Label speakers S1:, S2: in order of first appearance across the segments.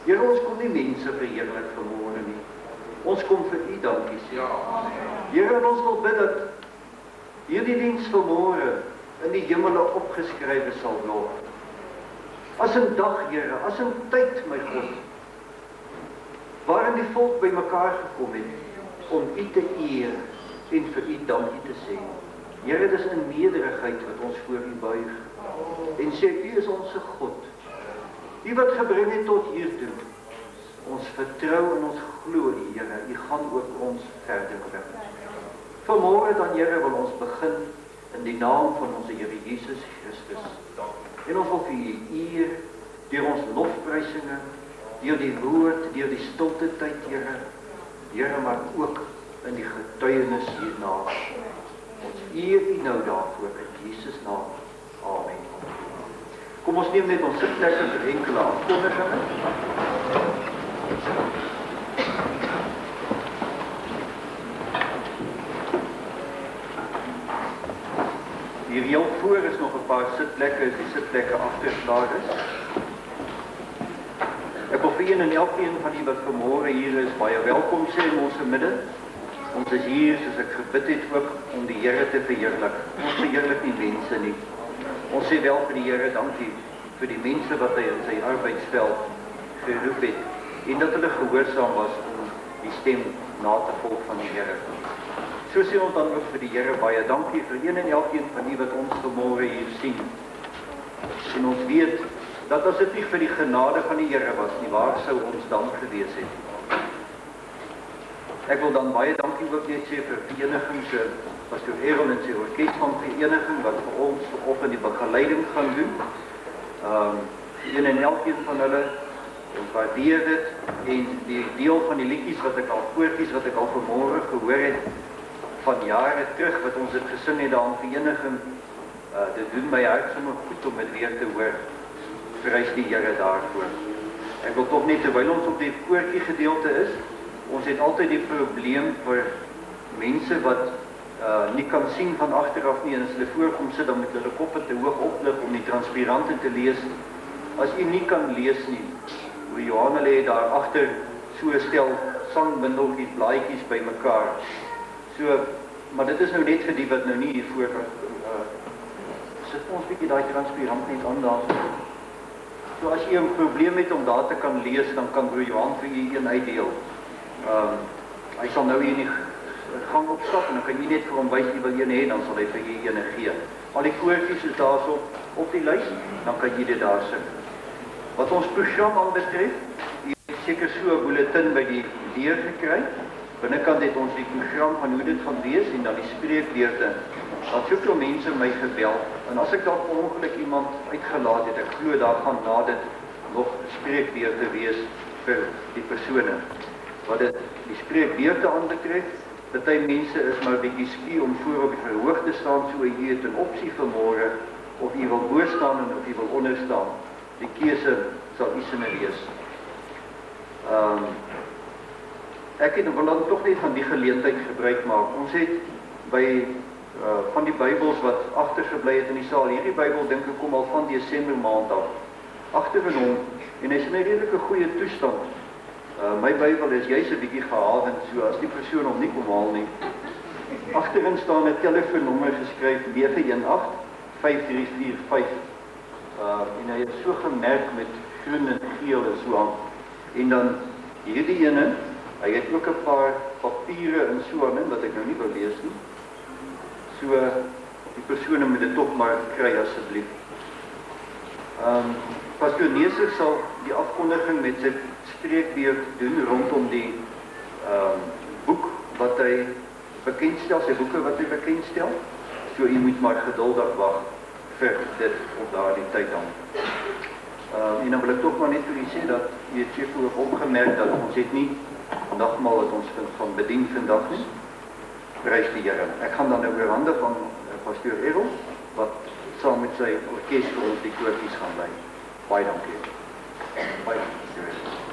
S1: Here, ons kom nie mense verheerlik vanmôre nie. Ons kom vir U dankie sê. Here, en ons wil bid dat hierdie diens vanmôre in die hemele opgeskrywe sal word. As 'n dag, Here, as 'n tyd, my God, waarin die volk bymekaar gekom het om U te eer en vir U dankie te sê. Here, dis in nederigheid wat ons voor U buig en sê U is ons God. U wat gebring het tot hiertoe. Ons vertrou en ons glo U, Here, U gaan ook ons verder bring. Vanmôre dan, Here, wil ons begin in die naam van ons Here Jesus Christus. En ons wil vir U eer deur ons lofprysinge, deur die woord, deur die stilte tyd, Here. Here, maar ook in die getuienis hierna. Ons eer U nou daarvoor in Jesus naam. Amen. Kom ons neem net ons sitplekke vir enkele aankondigings. Hier heel voor is nog 'n paar sitplekke, die sitplekke afgeslaag is. Ek wil vir een en elkeen van die wat vanmôre hier is, baie welkom sê in ons midde. Ons is hier, soos ek gebid het ook, om die Here te verheerlik. Ons verheerlik nie mense nie. Ons sê wel vir die Here dankie vir die mense wat hy in sy arbeidsveld geroep het en dat hulle gehoorsaam was om die stem na te volg van die Here. So sê ons dan ook vir die Here baie dankie vir een en elkeen van die wat ons vanmôre hier sien. En ons weet dat as dit nie vir die genade van die Here was nie, waar sou ons dan gewees het? Ek wil dan baie dankie ook net sê vir vereniging, so Pastor Errol en sy orkes van vereniging wat vir ons op in die begeleiding gaan doen. Een en elkeen van hulle, ons waardeer dit en die deel van die liedjies wat ek al voortjies wat ek al vanmôre gehoor het van jare terug wat ons dit gesing het daar in vereniging, dit doen my hart sommer goed om dit weer te hoor. Prys die Here daarvoor. Ek wil tog net terwyl ons op die koortjie gedeelte is, ons het altyd die probleem vir mense wat nie kan sien van agteraf nie en as hulle voorkom sit dan met hulle koppe te hoog oplig om die transparante te lees. As u nie kan lees nie, hoe Johanna lê daar agter so 'n stel sangbindeltjies, blaadjies bymekaar. So, maar dit is nou net vir die wat nou nie hiervoor sit ons bietjie daai transparant net aan daar. So as jy 'n probleem het om daar te kan lees, dan kan broer Johan vir u een uitdeel. Hy sal nou hier in die gang opstap en dan kan jy net vir hom wys wie wil een hê, dan sal hy vir u een gee. Al die koortjies is daarso op die lys, dan kan jy dit daar sing. Wat ons program aanbetref, jy het seker so 'n bulletin by die deur gekry. Binnekant het ons die program van hoe dit gaan wees en dan die spreekbeurte. Daar soveel mense my gebel en as ek dalk per ongeluk iemand uitgelaat het, ek glo daar gaan na dit nog spreekbeurte wees vir die persone. Wat dit die spreekbeurte aanbetref, party mense is maar 'n bietjie skie om voor op die verhoog te staan, so jy het 'n opsie vanmôre of jy wil bo staan en of jy wil onder staan. Die keuse sal u sinne wees. Ek wil dan tog net van die geleentheid gebruik maak. Ons het by van die Bybels wat agtergebly het in die saal, hierdie Bybel dink ek kom al van Desember maand af agter in hom en hy is in 'n redelike goeie toestand. My Bybel is juis 'n bietjie gehavend, so as die persoon hom nie kom haal nie. Agterin staan 'n telefoonnommer geskryf 918-5345. En hy is so gemerk met groen en geel en so aan. En dan hierdie ene, hy het ook 'n paar papiere en so aan wat ek nou nie wil lees nie. So die persone moet dit tog maar kry asseblief. Pastor Neser sal die afkondiging met sy spreekbeurt doen rondom die boek wat hy bekendstel, sy boeke wat hy bekendstel. So jy moet maar geduldig wag vir dit op daardie tyd dan. En dan wil ek tog maar net vir u sê dat jy het seker opgemerk dat ons het nie nagmaal wat ons van bedien vandag nie. Prys die Here. Ek gaan dan nou oorhandig van Pastor Errol wat saam met sy orkes vir ons die koortjies gaan lei. Baie dankie. Baie dankie.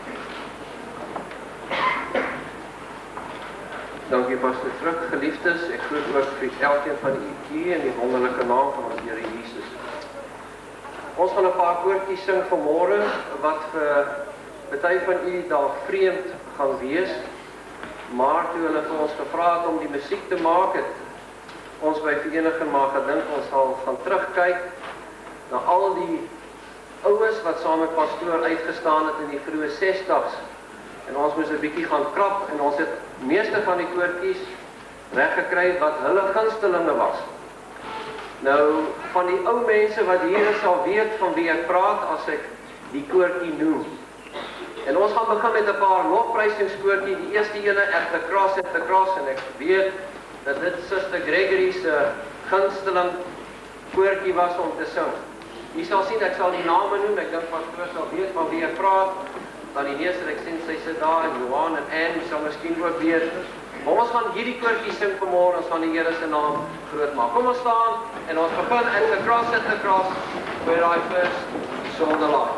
S2: Dankie Pastor Fruk, geliefdes. Ek groet ook vir elkeen van u hier in die wonderlike naam van ons Here Jesus. Ons gaan 'n paar koortjies sing vanmôre wat vir party van u dalk vreemd gaan wees, maar toe hulle vir ons gevra het om die musiek te maak, het ons by vereniging maar gedink ons sal gaan terugkyk na al die oues wat saam met pastoor uitgestaan het in die vroeë 60's. En ons moes 'n bietjie gaan krap en ons het meeste van die koortjies reggekry wat hulle gunstelinge was. Nou, van die ou mense wat hier is sal weet van wie ek praat as ek die koortjie noem. En ons gaan begin met 'n paar lofprysingskoortjie. Die eerste ene, At the Cross, en ek weet dat dit Suster Gregory se gunsteling koortjie was om te sing. Jy sal sien, ek sal die name noem, ek dink pastoor sal weet van wie ek praat. Dan die eerste, ek sien sy sit daar, en Johan en Anne sal miskien ook weet. Maar ons gaan hierdie koortjie sing vanmôre, ons gaan die Here se naam groot maak. Kom ons staan en ons begin at the cross, where I first saw the light.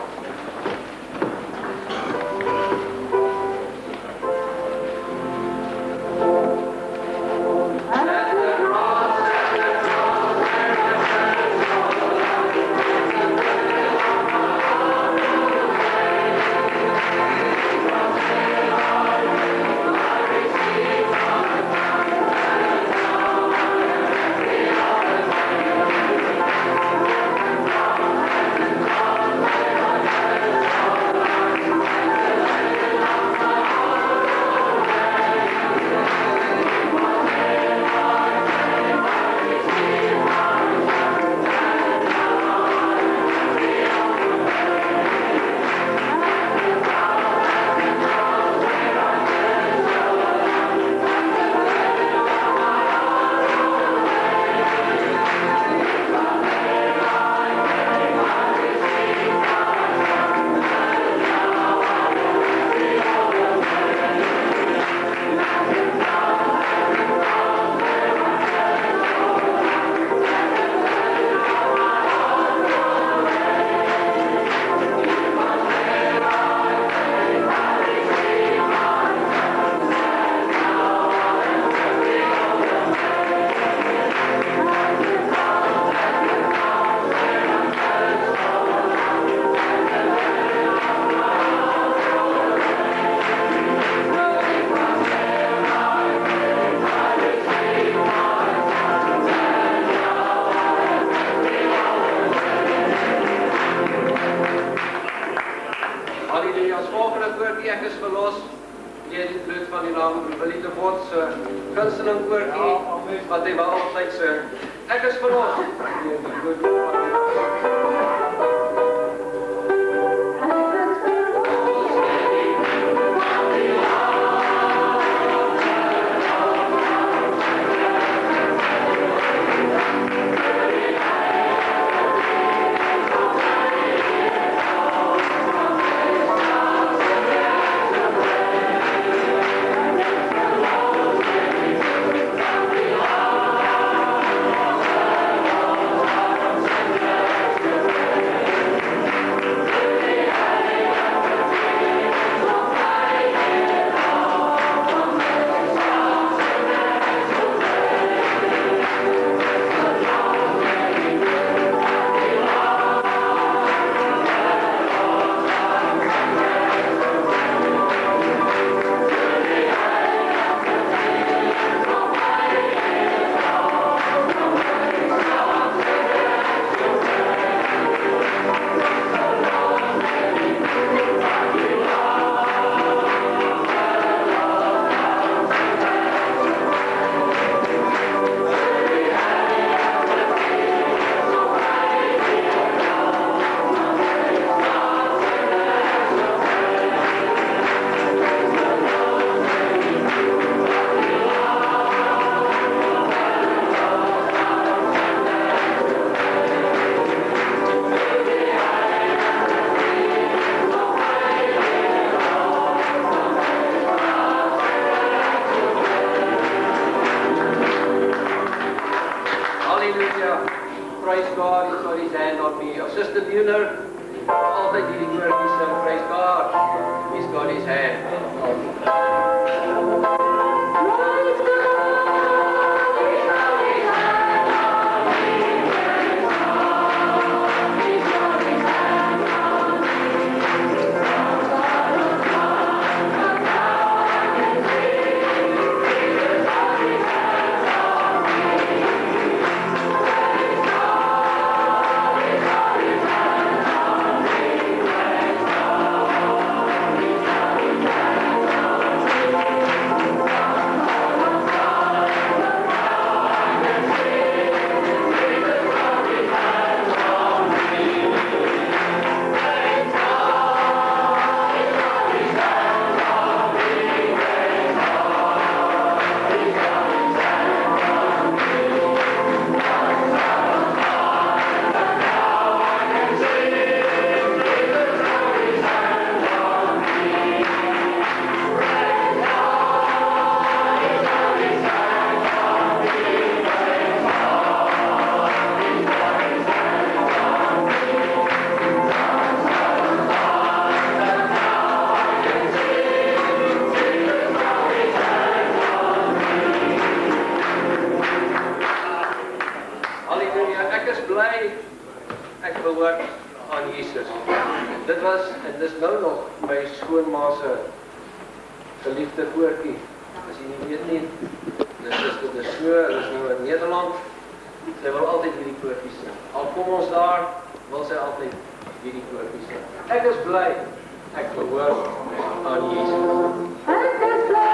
S2: bly ek behoort aan Jesus. Dit was, en dis nou nog my skoonma se geliefde koortjie. As jy nie weet nie, dit is nou in Nederland. Sy wil altyd hierdie koortjie sing. Al kom ons daar, wil sy altyd hierdie koortjie sing. Ek is bly, ek behoort aan Jesus. Ek is bly.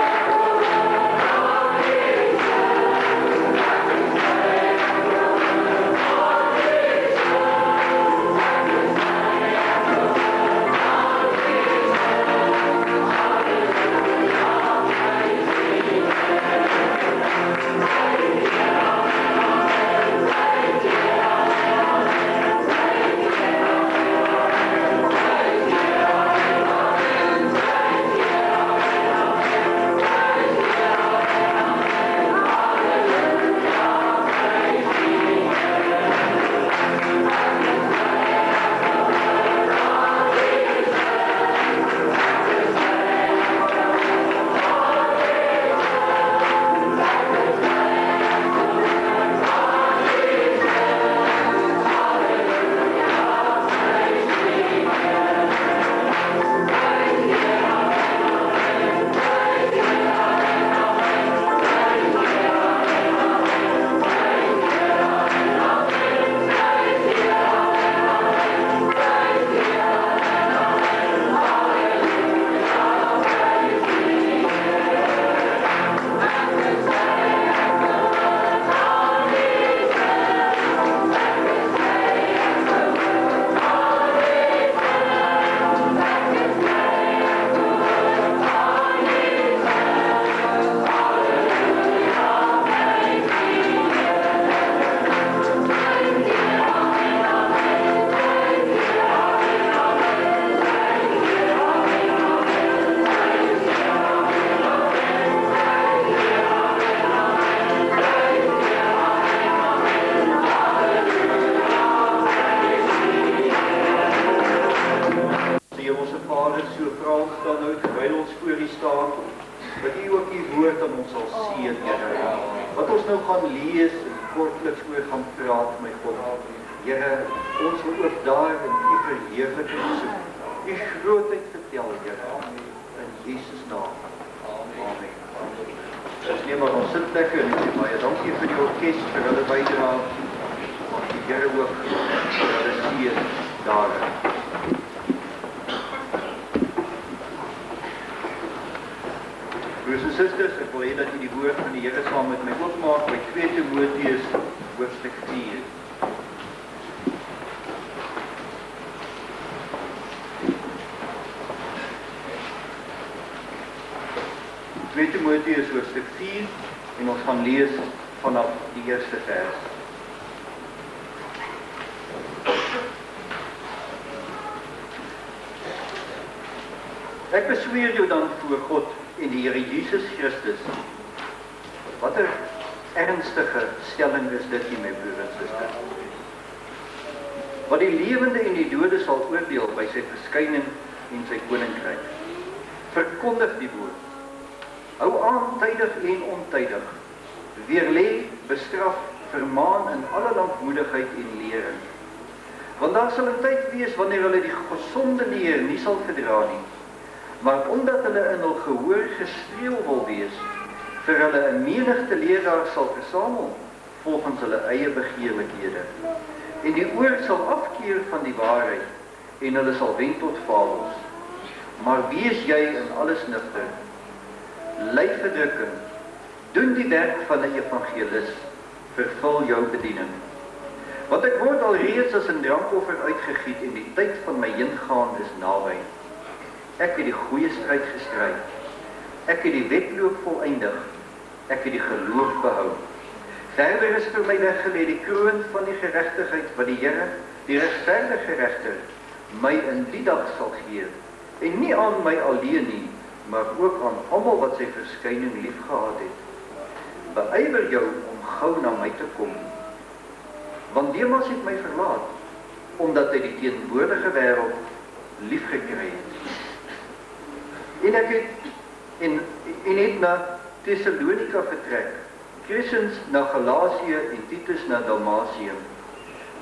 S1: Broers en susters, ek wil hê dat jy die woord van die Here saam met my oopmaak by 2 Timoteus hoofstuk 4. Timoteus hoofstuk 4 en ons gaan lees vanaf die eerste vers. Ek besweer jou dan voor God en die Here Jesus Christus. Wat 'n ernstige stelling is dit nie, my broer en suster. Wat die lewende en die dode sal oordeel by sy verskyning en sy koninkryk. Verkondig die woord. Hou aan tydig en ontydig. Weerlê, bestraf, vermaan in alle lankmoedigheid en lering. Want daar sal 'n tyd wees wanneer hulle die gesonde leer nie sal verdra nie. Maar omdat hulle in hul gehoor gestreel wil wees, vir hulle 'n menigte leraars sal versamel, volgens hulle eie begeerlikhede. En die oor sal afkeer van die waarheid, en hulle sal wend tot fabels. Maar wees jy in alles nugter, ly verdrukking, doen die werk van 'n evangelis, vervul jou bediening. Want ek word alreeds as 'n drankoffer uitgegiet en die tyd van my heengaan is naby. Ek het die goeie stryd gestry. Ek het die wedloop volëindig. Ek het die geloof behou. Verder is vir my weggelê die kroon van die geregtigheid wat die Here, die regverdige regter, my in die dag sal gee. En nie aan my alleen nie, maar ook aan almal wat sy verskyning liefgehad het. Beywer jou om gou na my te kom. Want Demas het my verlaat, omdat hy die teenwoordige wêreld liefgekry het. En ek het na Thessalonika vertrek, Crescens na Galasië en Titus na Dalmatië.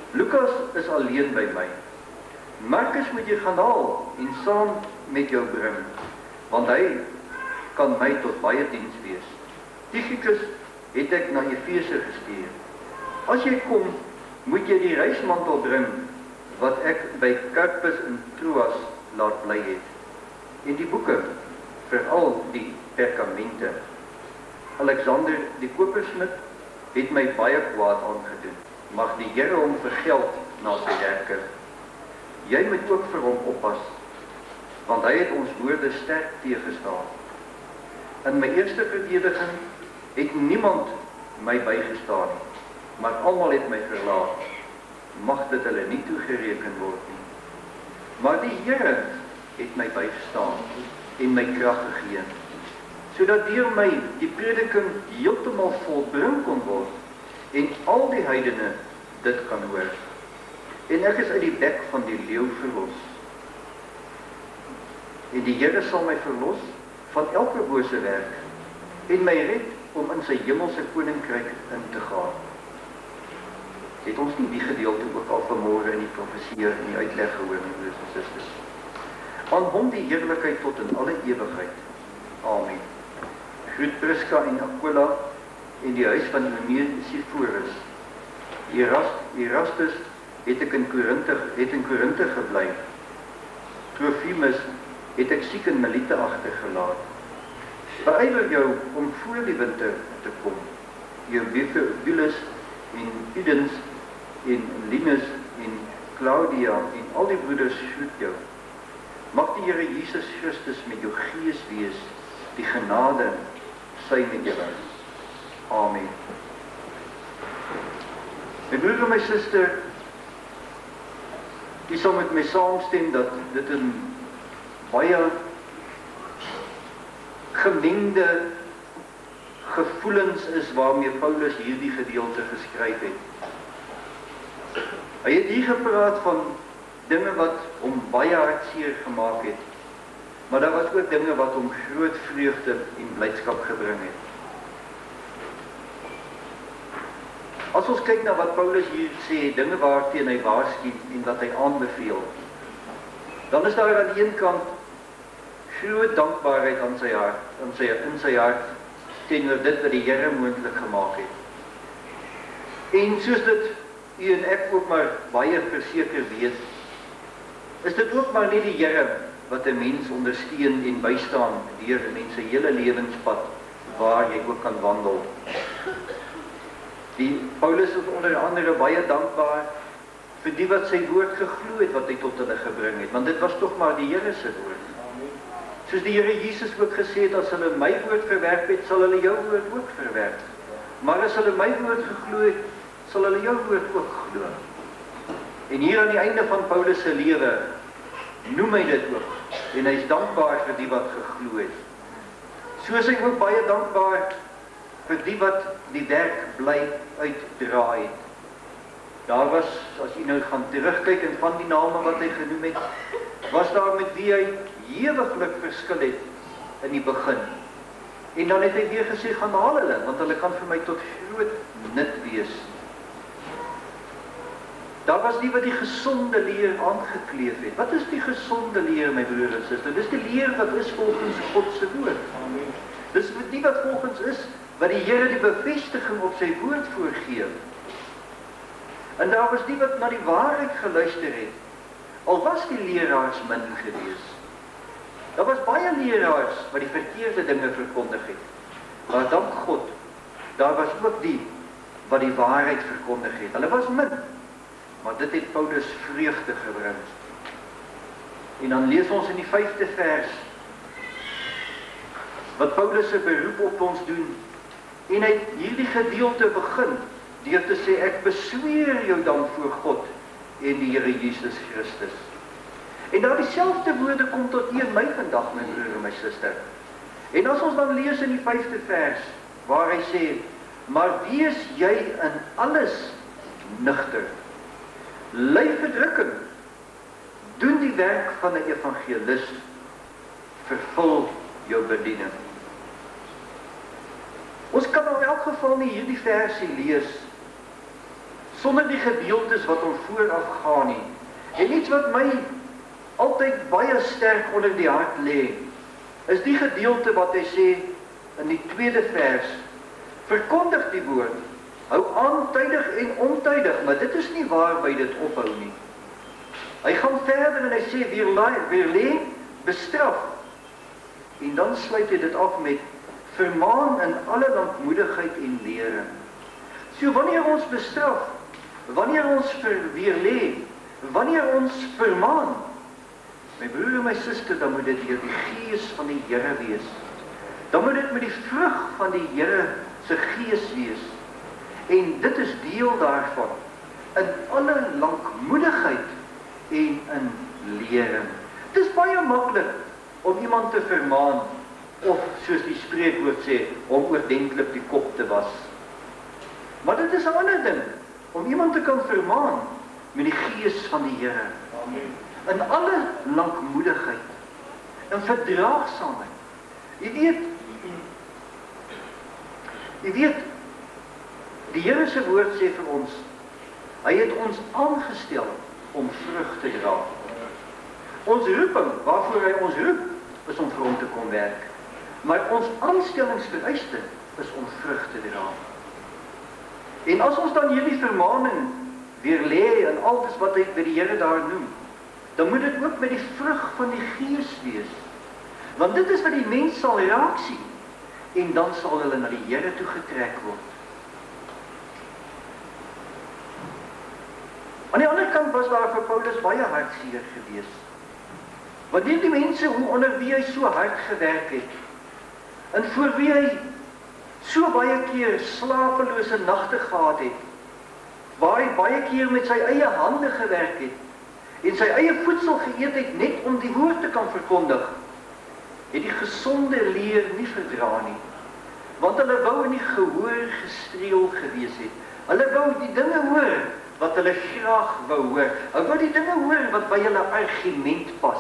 S1: Lukas is alleen by my. Markus moet jy gaan haal en saam met jou bring, want hy kan my tot baie diens wees. Tychicus het ek na Efese gestuur. As jy kom, moet jy die reismantel bring, wat ek by Carpus in Troas laat bly het. En die boeke, veral die perkamente. Alexander die kopersmid het my baie kwaad aangedoen. Mag die Here hom vergeld na sy werke. Jy moet ook vir hom oppas, want hy het ons woorde sterk teëgestaan. In my eerste verdediging het niemand my bygestaan nie, maar almal het my verlaat. Mag dit hulle nie toegereken word nie. Maar die Here het my bygestaan en my krag gegee, sodat deur my die prediking heeltemal volbring kon word en al die heidene dit kan hoor. En ek is uit die bek van die leeu verlos. En die Here sal my verlos van elke bose werk en my red om in sy hemelse koninkryk in te gaan. Het ons nie die gedeelte ook al vanmôre in die profeseer en die uitleg gehoor, my broers en susters? Aan hom die heerlikheid tot in alle ewigheid. Amen. Groet Priska en Aquila en die huis van Onesiphorus. Erastus het ek in Korinthe gebly. Trophimus het ek siek in Melite agtergelaat. Beywer jou om voor die winter te kom. Eubulus en Pudens en Linus en Claudia en al die broeders groet jou. Mag die Here Jesus Christus met jou gees wees, die genade sy met julle. Amen. My broer en my suster, jy sal met my saamstem dat dit 'n baie gemengde gevoelens is waarmee Paulus hierdie gedeelte geskryf het. Hy het hier gepraat van dinge wat hom baie hartseer gemaak het, maar daar was ook dinge wat hom groot vreugde en blydskap gebring het. As ons kyk na wat Paulus hier sê, dinge waarteen hy waarsku en wat hy aanbeveel, dan is daar aan die een kant groot dankbaarheid aan sy hart, in sy hart teenoor dit wat die Here moontlik gemaak het. En soos dit u en ek ook maar baie verseker weet, is dit ook maar nie die Here wat 'n mens ondersteun en bystaan deur 'n mens se hele lewenspad waar jy ook kan wandel. Paulus is onder andere baie dankbaar vir die wat sy woord geglo het wat hy tot hulle gebring het, want dit was tog maar die Here se woord. Soos die Here Jesus ook gesê het, as hulle my woord verwerp het, sal hulle jou woord ook verwerp. Maar as hulle my woord geglo het, sal hulle jou woord ook glo. En hier aan die einde van Paulus se lewe noem hy dit ook, en hy is dankbaar vir die wat geglo het. Soos hy ook baie dankbaar vir die wat die werk bly uitdra het. Daar was, as jy nou gaan terugkyk en van die name wat hy genoem het, was daar met wie hy ewiglik verskil het in die begin. En dan het hy weer gesê, gaan haal hulle, want hulle kan vir my tot groot nut wees. Daar was die wat die gesonde leer aangekleef het. Wat is die gesonde leer, my broer en suster? Dis die leer wat is volgens God se woord. Dis die wat volgens is, wat die Here die bevestiging op sy woord voorgee. En daar was die wat na die waarheid geluister het, al was die leraars min gewees. Daar was baie leraars wat die verkeerde dinge verkondig het. Maar dank God, daar was ook die wat die waarheid verkondig het. Hulle was min, maar dit het Paulus vreugde gebring. En dan lees ons in die 5de vers, wat Paulus se beroep op ons doen, en hy hierdie gedeelte begin, deur te sê, ek besweer jou dan voor God en die Here Jesus Christus. En daar dieselfde woorde kom tot u en my vandag, my broer en my suster. En as ons dan lees in die 5de vers, waar hy sê, maar wees jy in alles nugter, ly verdrukking, doen die werk van 'n evangelis, vervul jou bediening. Ons kan in elk geval nie hierdie versie lees sonder die gedeeltes wat hom vooraf gaan nie. En iets wat my altyd baie sterk onder die hart lê, is die gedeelte wat hy sê in die 2de vers, verkondig die woord, hou aan tydig en ontydig, maar dit is nie waarby dit ophou nie. Hy gaan verder en hy sê, weerlee, bestraf, en dan sluit hy dit af met, vermaan in alle lankmoedigheid en lering. So wanneer ons bestraf, wanneer ons weerlee, wanneer ons vermaan, my broer en my suster, dan moet dit deur die Gees van die Here wees. Dan moet dit met die vrug van die Here se Gees wees. En dit is deel daarvan, in alle lankmoedigheid en in lering. Het is baie maklik om iemand te vermaan, of soos die spreekwoord sê, om oordentlik die kop te was. Maar dit is 'n ander ding, om iemand te kan vermaan met die Gees van die Here. Amen. In alle lankmoedigheid, in verdraagsaamheid. Jy weet, die Here se woord sê vir ons, hy het ons aangestel om vrug te dra. Ons roeping, waarvoor hy ons roep, is om vir hom te kom werk. Maar ons aanstellingsvereiste is om vrug te dra. En as ons dan hierdie vermaning weer lê in alles wat hy by die Here daar noem, dan moet dit ook met die vrug van die Gees wees. Want dit is wat die mens sal raak sien, en dan sal hulle na die Here toe getrek word. Aan die ander kant was daar vir Paulus baie hartseer gewees. Wanneer die mense onder wie hy so hard gewerk het, en voor wie hy so baie keer slapelose nagte gehad het, waar hy baie keer met sy eie hande gewerk het, en sy eie voedsel geëet het net om die woord te kan verkondig, het die gesonde leer nie verdra nie, want hulle wou in die gehoor gestreel gewees het. Hulle wou die dinge hoor wat hulle graag wou hoor. Hulle wou die dinge hoor wat by hulle argument pas.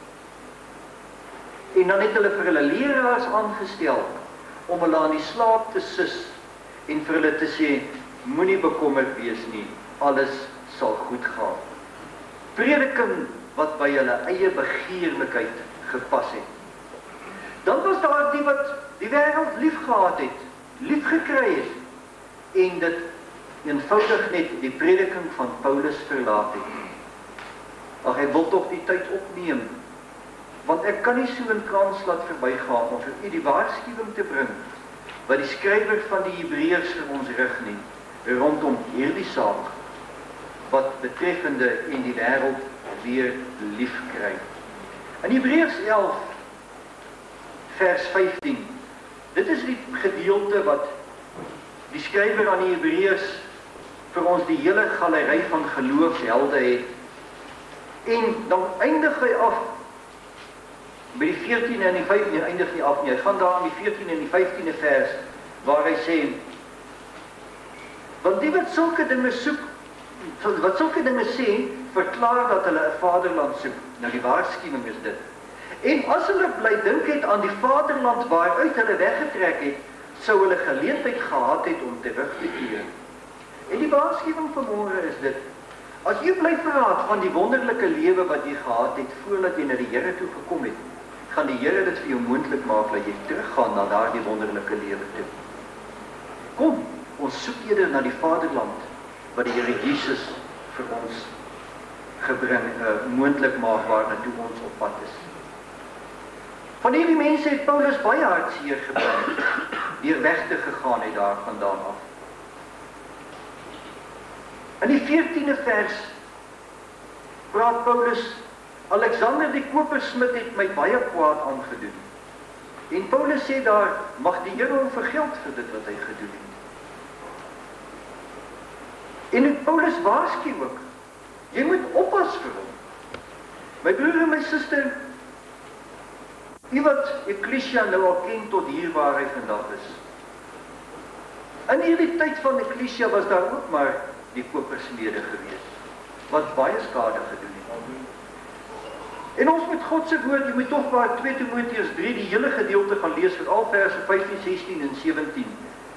S1: En dan het hulle vir hulle leraars aangestel om hulle aan die slaap te sus en vir hulle te sê, moenie bekommerd wees nie, alles sal goed gaan. Prediking wat by hulle eie begeerlikheid gepas het. Dan was daar die wat die wêreld lief gehad het, lief gekry het, en dit eenvoudig net die prediking van Paulus verlaat het. Ag, hy wil tog die tyd opneem, want ek kan nie so 'n kans laat verbygaan om vir u die waarskuwing te bring, wat die skrywer van die Hebreërs vir ons rig nie, rondom hierdie saak, wat betreffende en die wêreld weer lief kry. In Hebreërs 11, vers 15, dit is die gedeelte wat die skrywer aan die Hebreërs vir ons die hele galery van geloofshelde het. En dan eindig hy af by die 14e en die 15e, eindig nie af nie, hy gaan daar aan die 14e en die 15e vers, waar hy sê, want die wat sulke dinge soek, wat sulke dinge sê, verklaar dat hulle 'n vaderland soek. Nou die waarskuwing is dit. En as hulle bly dink het aan die vaderland waaruit hulle weggetrek het, sou hulle geleentheid gehad het om terug te keer. En die waarskuwing vanmôre is dit, as jy bly praat van die wonderlike lewe wat jy gehad het, voordat jy na die Here toe gekom het, gaan die Here dit vir jou moontlik maak, dat jy teruggaan na daardie wonderlike lewe toe. Kom, ons soek eerder na die vaderland, wat die Here Jesus vir ons moontlik maak, waar na toe ons op pad is. Van hierdie mense het Paulus baie hartseer gebring, deur weg te gegaan het daar vandaan af. In die 14e vers praat Paulus, Alexander die kopersmid het my baie kwaad aangedoen. En Paulus sê daar, mag die Here hom vergeld vir dit wat hy gedoen het. En Paulus waarsku ook, jy moet oppas vir hom. My broer en my suster, u wat Ekklesia nou al ken tot hier waar hy vandag is. In hierdie tyd van Ekklesia was daar ook maar die kopersmede gewees, wat baie skade gedoen het. En ons met God se woord, jy moet toch maar 2 Timoteus 3, die hele gedeelte gaan lees, veral verse 15, 16 en 17.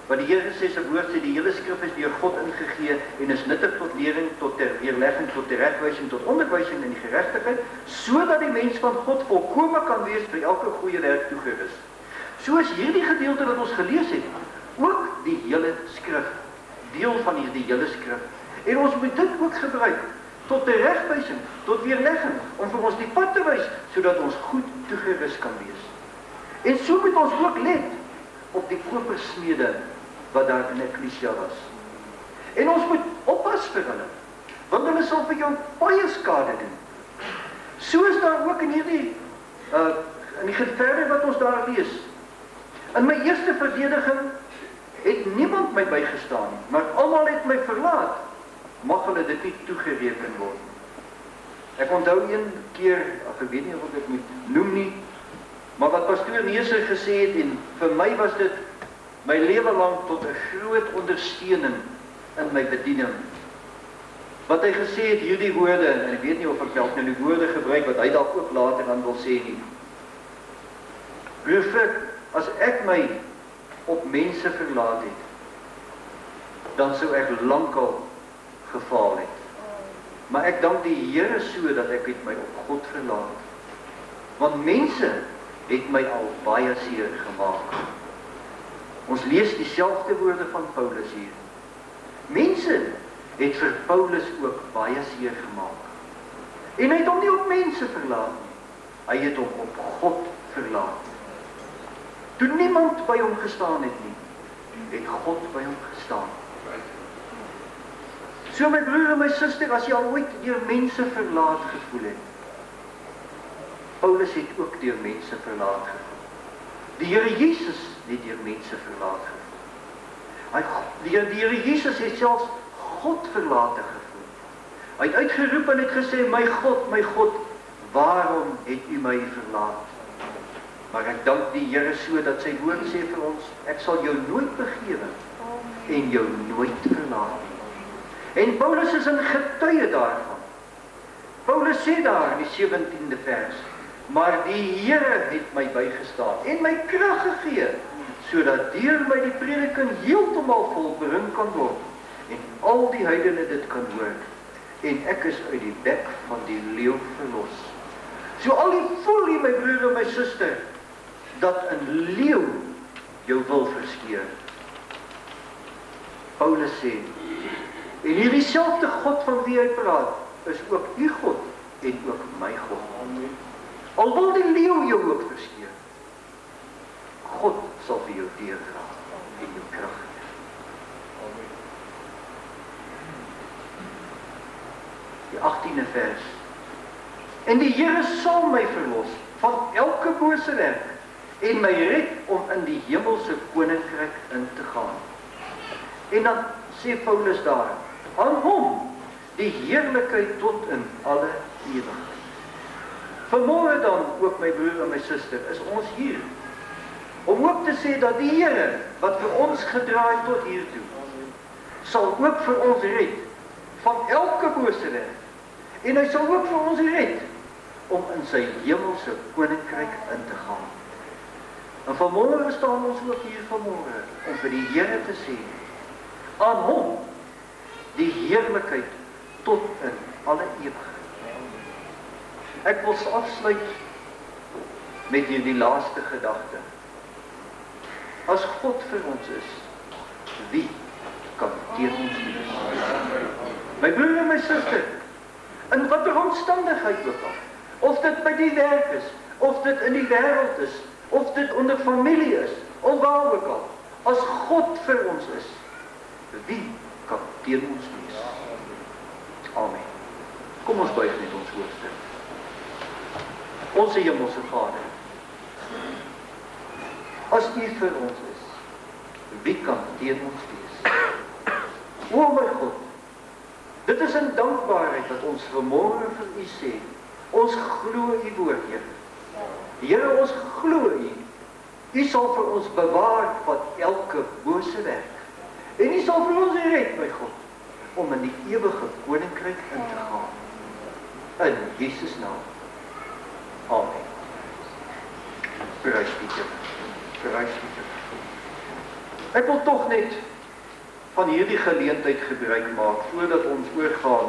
S1: wat die Here sê sy woord sê, die hele skrif is deur God ingegee en is nuttig tot lering, tot ter weerlegging, tot teregwysing, tot onderwysing in die geregtigheid, sodat die mens van God volkome kan wees vir elke goeie werk toegerus. So is hierdie gedeelte wat ons gelees het, ook die hele skrif, deel van hierdie hele skrif. En ons moet dit ook gebruik tot teregwysing, tot weerlegging, om vir ons die pad te wys, sodat ons goed toegerus kan wees. En so moet ons ook let op die kopersmede wat daar in Ekklesia was. En ons moet oppas vir hulle, want hulle sal vir jou baie skade doen. So is daar ook in hierdie in die verder wat ons daar lees. In my eerste verdediging het niemand my bygestaan nie, maar almal het my verlaat. Mag hulle dit nie toegereken word. Ek onthou een keer, ek weet nie of ek dit moet noem nie, maar wat pastoor Neser gesê het, en vir my was dit my lewe lang tot 'n groot ondersteuning in my bediening. Wat hy gesê het, hierdie woorde, en ek weet nie of ek dalk nou die woorde gebruik wat hy dalk ook later aan wil sê nie. Broer Frik, as ek my op mense verlaat het, dan sou ek lankal gefaal het. Maar ek dank die Here so dat ek het my op God verlaat. Want mense het my al baie seer gemaak. Ons lees dieselfde woorde van Paulus hier. Mense het vir Paulus ook baie seer gemaak. En hy het hom nie op mense verlaat nie. Hy het hom op God verlaat. Toe niemand by hom gestaan het nie, het God by hom gestaan. So my broer en my suster, as jy al ooit deur mense verlaat gevoel het, Paulus het ook deur mense verlaat gevoel. Die Here Jesus het deur mense verlaat gevoel. Die Here Jesus het selfs God verlate gevoel. Hy het uitgeroep en het gesê, my God, waarom het u my verlaat? Maar ek dank die Here so dat sy woord sê vir ons, ek sal jou nooit begewe en jou nooit verlaat nie. En Paulus is 'n getuie daarvan. Paulus sê daar in die 17de vers, maar die Here het my bygestaan en my krag gegee, sodat deur my die prediking heeltemal volbring kan word en al die heidene dit kan hoor. En ek is uit die bek van die leeu verlos. So al die voel jy, my broer en my suster, dat 'n leeu jou wil verskeer. Paulus sê, en hierdie selfde God van wie hy praat, is ook u God en ook my God. Al wil die leeu jou ook verskeer, God sal vir jou deurdra en jou krag gee. Die 18de vers. En die Here sal my verlos van elke bose werk en my red om in die hemelse koninkryk in te gaan. En dan sê Paulus daar, aan hom die heerlikheid tot in alle ewigheid. Vanmôre dan ook my broer en my suster, is ons hier om ook te sê dat die Here wat vir ons gedraai tot hiertoe, sal ook vir ons red van elke bose werk. En hy sal ook vir ons red om in sy hemelse koninkryk in te gaan. En vanmôre staan ons ook hier vanmôre om vir die Here te sê, aan hom die heerlikheid tot in alle ewigheid. Ek wil afsluit met hierdie laaste gedagte. As God vir ons is, wie kan teen ons wees? My broer en my suster, in watter omstandigheid ook al, of dit by die werk is, of dit in die wêreld is, of dit onder familie is, of waar ook al, as God vir ons is, wie kan teen ons wees? Amen. Kom ons buig net ons hoofde. Onse hemelse Vader, as U vir ons is, wie kan teen ons wees? O my God, dit is in dankbaarheid dat ons vanmôre vir U sê, ons glo U woord, Here. Here, ons glo U. U sal vir ons bewaar van elke bose werk. En U sal vir ons red, my God, om in die ewige koninkryk in te gaan. In Jesus naam. Amen. Prys die Here. Prys die Here. Ek wil tog net van hierdie geleentheid gebruik maak voordat ons oorgaan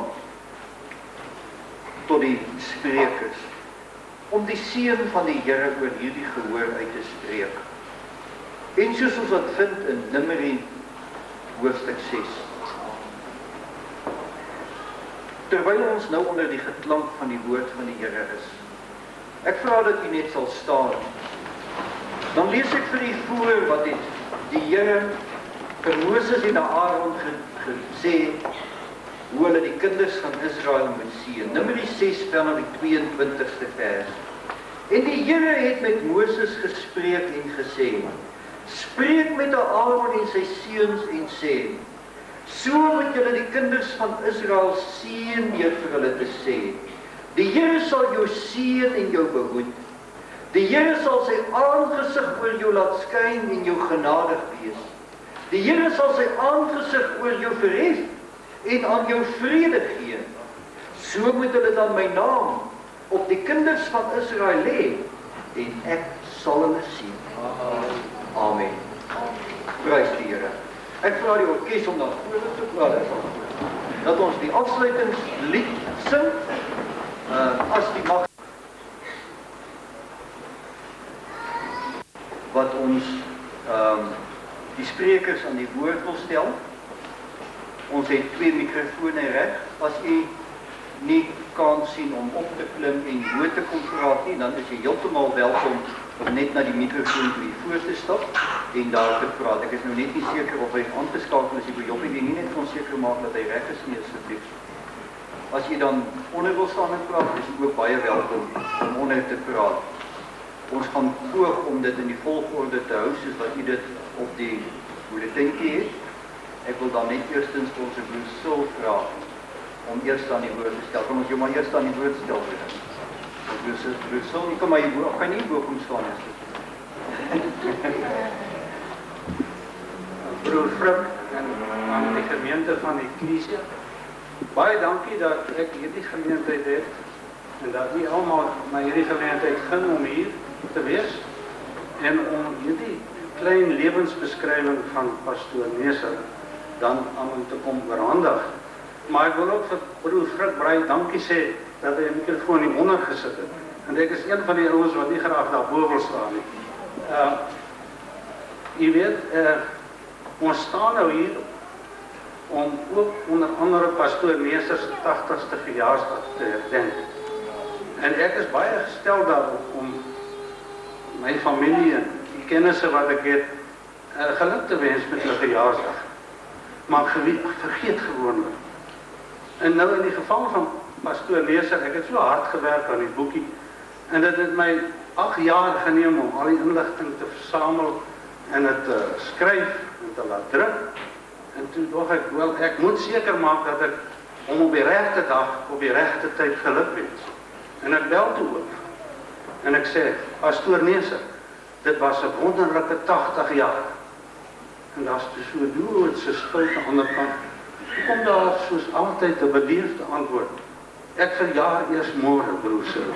S1: tot die sprekers, om die seën van die Here oor hierdie gehoor uit te spreek. En soos ons wat vind in Numeri hoofstuk 6. Terwyl ons nou onder die geklank van die woord van die Here is, ek vra dat u net sal staan. Dan lees ek vir u voor wat het die Here vir Moses en Aaron gesê, hoe hulle die kinders van Israel moet seën. Numeri 6 vanaf die 22ste vers. En die Here het met Moses gespreek en gesê, spreek met Aaron en sy seuns en sê, so moet julle die kinders van Israel seën deur vir hulle te sê, die Here sal jou seën en jou behoed. Die Here sal sy aangesig oor jou laat skyn en jou genadig wees. Die Here sal sy aangesig oor jou verhef en aan jou vrede gee. So moet hulle dan my naam op die kinders van Israel lê en ek sal hulle sien. Amen. Prys die Here. Ek vra die orkes om na vore te kom, dat ons die afsluitingslied sing, as die mag, wat ons die sprekers aan die woord wil stel. Ons het 2 mikrofone reg. As u nie kan sien om op te klim en woord te kom praat nie, dan is jy heeltemal welkom om net na die mikrofoon toe voor te stap en daar te praat. Ek is nou net nie seker of hy aangeskakel is, die Joppie nie net van seker maak dat hy reg is nie asseblief. As jy dan onder wil staan en praat, is jy ook baie welkom om onder te praat. Ons gaan poog om dit in die volgorde te hou, soos wat u dit op die bulletintjie het. Ek wil dan net eerstens vir ons broer Sil vra om eers aan die woord te stel. Kom ons jou maar eers aan die woord stel. Broer Sil, nie kom maar hier, kan nie hier kom staan is.
S3: Broer Frik en aan die gemeente van die Eklesia, baie dankie dat ek hierdie geleentheid het en dat u almal my hierdie geleentheid gun om hier te wees en om hierdie klein lewensbeskrywing van pastoor Neser dan aan hom te kom oorhandig. Maar ek wil ook vir broer Frik baie dankie sê dat hy 'n mikrofoon hieronder gesit het. En ek is een van die ouens wat nie graag daarbo wil staan nie. Jy weet, ons staan nou hier om ook onder andere pastoor Neser se 80ste verjaarsdag te herdenk. En ek is baie gestel daarop om my familie en die kennisse wat ek het geluk te wens met hulle verjaarsdag. Maar vergeet gewoonlik. En nou in die geval van pastoor Neser, ek het so hard gewerk aan die boekie en dit het my 8 jaar geneem om al die inligting te versamel en het te skryf en te laat druk. En toe dacht ek, wel, ek moet seker maak dat ek om op die regte dag, op die regte tyd geluk wens. En ek bel toe ook. En ek sê, pastoor Neser, dit was 'n wonderlike 80 jaar. En daar is toe so doodse stilte aan die kant. Toe kom daar soos altyd 'n beleefde antwoord. Ek verjaar eers môre, broer Sil.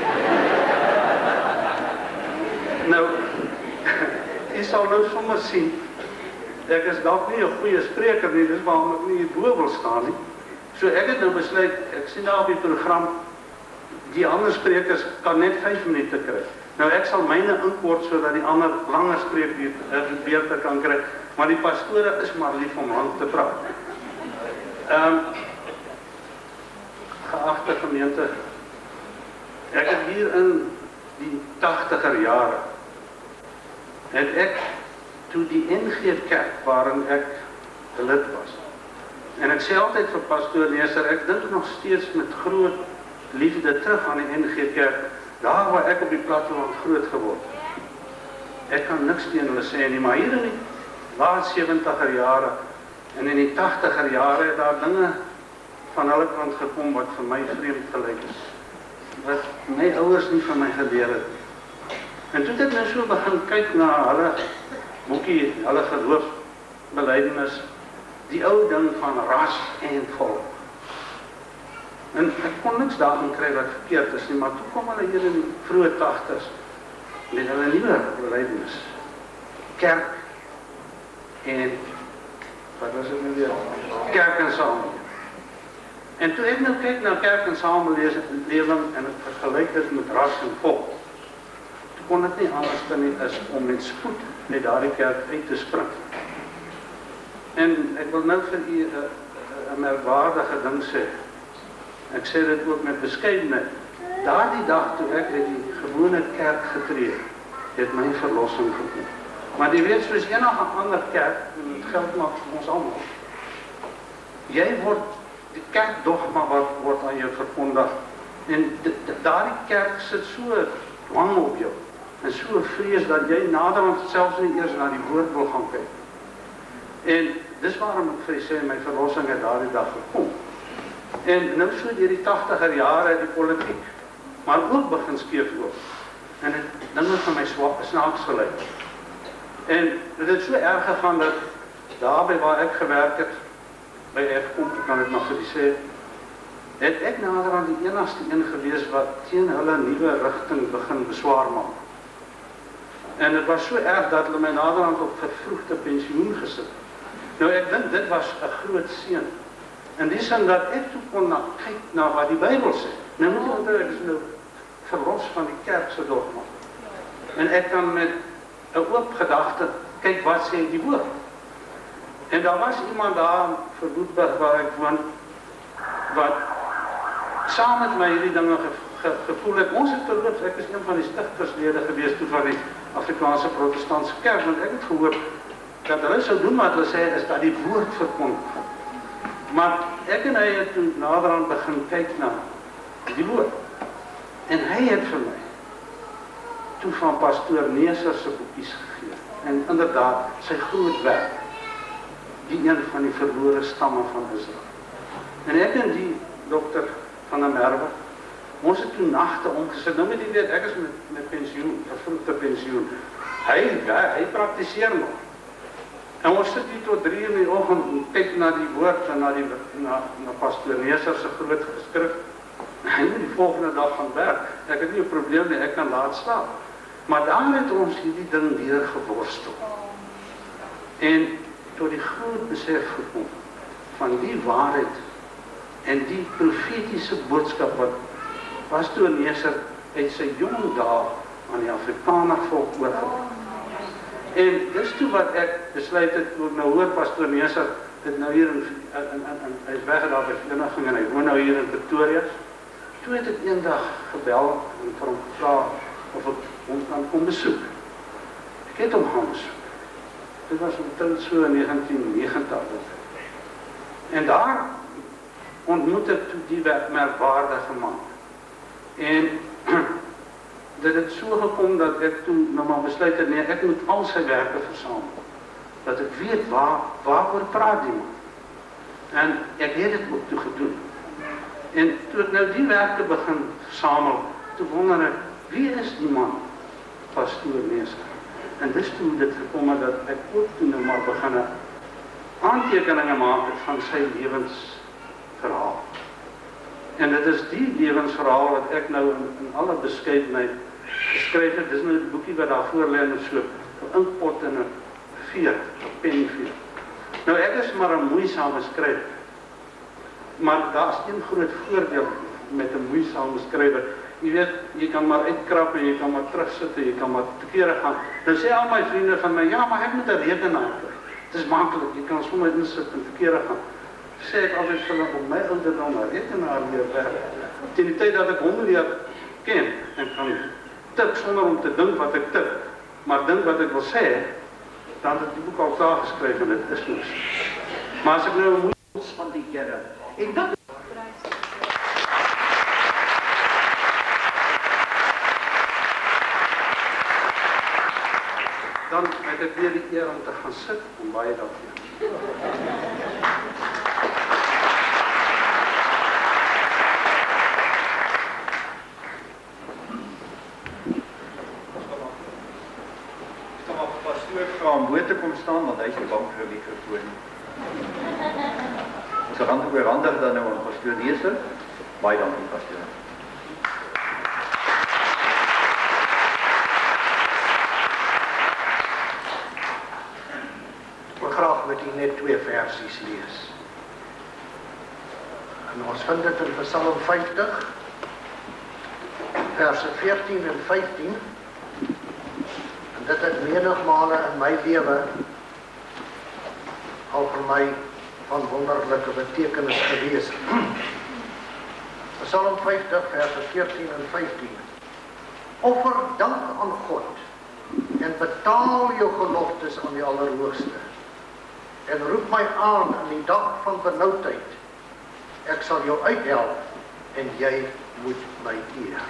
S3: Nou, jy sal nou sommer sien, ek is dalk nie 'n goeie spreker nie, dis waarom ek nie hierbo wil staan nie. So ek het nou besluit, ek sien daar op die program, die ander sprekers kan net 5 minute kry. Nou ek sal myne inkort sodat die ander langer spreekbeurte kan kry, maar die pastore is maar lief om lank te praat. Geagte gemeente, ek het hier in die 80er jare, het ek toe die NG Kerk waarin ek lid was. En ek sê altyd vir pastoor Neser, ek dink nog steeds met groot liefde terug aan die NG Kerk, daar waar ek op die platteland groot geword. Ek kan niks teen hulle sê nie, maar hier in die laat 70er jare en in die 80er jare het daar dinge van hulle kant gekom wat vir my vreemd gelyk is. Wat my ouers nie van my geleer het. En toe het ek nou so begin kyk na hulle boekie, hulle geloofsbelijdenis, die ou ding van ras en volk. En ek kon niks daarin kry wat verkeerd is nie, maar toe kom hulle hier in die vroeë 80's met hulle nuwe belijdenis. Kerk en wat was dit nou weer? Kerk en samelewing. En toe ek nou kyk na kerk en samelewing en ek vergelyk dit met ras en volk, toe kon dit nie anders dan nie is om met spoed met daardie kerk uit te spring. En ek wil nou vir u 'n merkwaardige ding sê. Ek sê dit ook met beskeidenheid. Daardie dag toe ek uit die gewone kerk getree het my verlossing gekom. Maar jy weet, soos enige ander kerk, en dit geld maar vir ons almal. Jy word die kerkdogma wat word aan jou verkondig. En daardie kerk sit so dwang op jou. En so vrees dat jy naderhand selfs nie eers na die woord wil gaan kyk. En dis waarom ek vir sê my verlossing het daardie dag gekom. En nou so deur die 80er jare die politiek, maar ook begin skeefloop. En dit het vir my snaaks gelyk. En dit het so erg gegaan dat daarby waar ek gewerk het, by F-kom, kan ek nog vir die sê, het ek naderhand die enigste een gewees wat teen hulle nuwe rigting begin beswaar maak. En dit was so erg dat hulle my naderhand op vervroegde pensioen gesit. Nou ek dink dit was 'n groot seën. In die sin dat ek toe kon kyk na wat die Bybel sê. Nou moet jy onthou, ek is nou verlos van die kerk se dogma. En ek kan met 'n oop gedagte kyk wat sê die woord. En daar was iemand daar in Verwoerdburg waar ek woon, wat saam met my hierdie dinge gevoel het. Ons het verloop, ek is een van die stigterslede gewees toe van die Afrikaanse Protestantse Kerk, want ek het gehoor dat hulle sou doen wat hulle sê, is dat die woord verkondig. Maar ek en hy het toe naderhand begin kyk na die woord. En hy het vir my toe van pastoor Neser se boekies gegee. En inderdaad, sy groot werk, die een van die verlore stamme van Israel. En ek en die dokter van der Merwe, ons het toe nagte omgesit. Nou moet jy weet, ek is met pensioen, vervroegde pensioen. Hy praktiseer nog. En ons sit hier tot 3 in die oggend en kyk na die woord en na pastoor Neser se groot geskrif. Hy moet die volgende dag gaan werk. Ek het nie 'n probleem nie, ek kan laat slaap. Maar daar het ons hierdie ding weer geworstel. En tot die groot besef gekom van die waarheid en die profetiese boodskap wat pastoor Neser uit sy jong dae aan die Afrikaner volk oorgedra. En dis toe wat ek besluit het, toe ek nou hoor pastoor Neser het nou hier hy is weg daar by vereniging en hy woon nou hier in Pretoria. Toe het ek eendag gebel en vir hom gevra of ek hom kan kom besoek. Ek het hom gaan besoek. Dit was omtrent so in 1990. En daar ontmoet ek toe die merkwaardige man. En dit het so gekom dat ek toe nou maar besluit het, nee, ek moet al sy werke versamel. Dat ek weet waaroor praat die man. En ek het dit ook toe gedoen. En toe ek nou die werke begin versamel, toe wonder ek, wie is die man? Pastoor Neser. En dis toe dit gekom het dat ek ook toe nou maar begin aantekeninge maak van sy lewensverhaal. En dit is die lewensverhaal wat ek nou in alle beskeidenheid geskryf het. Dis nou die boekie wat daar voor lê en so 'n inkpot en 'n veer, 'n penveer. Nou ek is maar 'n moeisame skrywer. Maar daar's een groot voordeel met 'n moeisame skrywer. Jy weet, jy kan maar uitkrap en jy kan maar terugsit en jy kan maar te kere gaan. Dan sê al my vriende van my, ja, maar ek moet 'n rekenaar kry. Dit is maklik, jy kan sommer insit en te kere gaan. Sê ek altyd vir hulle op my ouderdom 'n rekenaar leer werk. Teen die tyd dat ek hom leer ken en kan tik sonder om te dink wat ek tik, maar dink wat ek wil sê, dan het die boek al klaar geskryf en dit is dus. Maar as ek nou moet
S1: van die Here. En dit
S3: dan het ek weer die eer om te gaan sit en baie dankie.
S1: Om bo te kom staan, want hy is bang vir die mikrofoon. Ons gaan oorhandig dan nou aan pastoor Neser. Baie dankie pastoor.
S3: Ek
S4: hier net 2 versies lees. En ons vind dit in Psalm 50, verse 14 en 15. En dit het menigmale in my lewe al vir my van wonderlike betekenis gewees. Psalm 50, verse 14 en 15. Offer dank aan God en betaal jou geloftes aan die Allerhoogste. En roep my aan in die dag van benoudheid. Ek sal jou uithelp en jy moet my eer.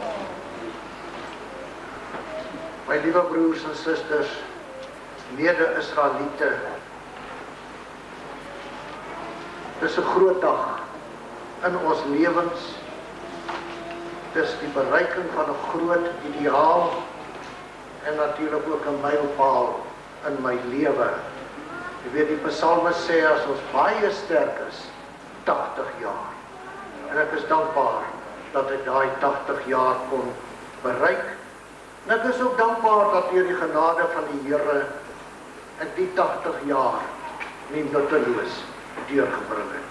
S4: My liewe broers en susters, mede-Israeliete, dis 'n groot dag in ons lewens. Dis die bereiking van 'n groot ideaal en natuurlik ook 'n mylpaal in my lewe. Jy weet, die psalme sê as ons baie sterk is, 80 jaar. En ek is dankbaar dat ek daai 80 jaar kon bereik. En ek is ook dankbaar dat deur die genade van die Here ek die 80 jaar nie nutteloos deurgebring het.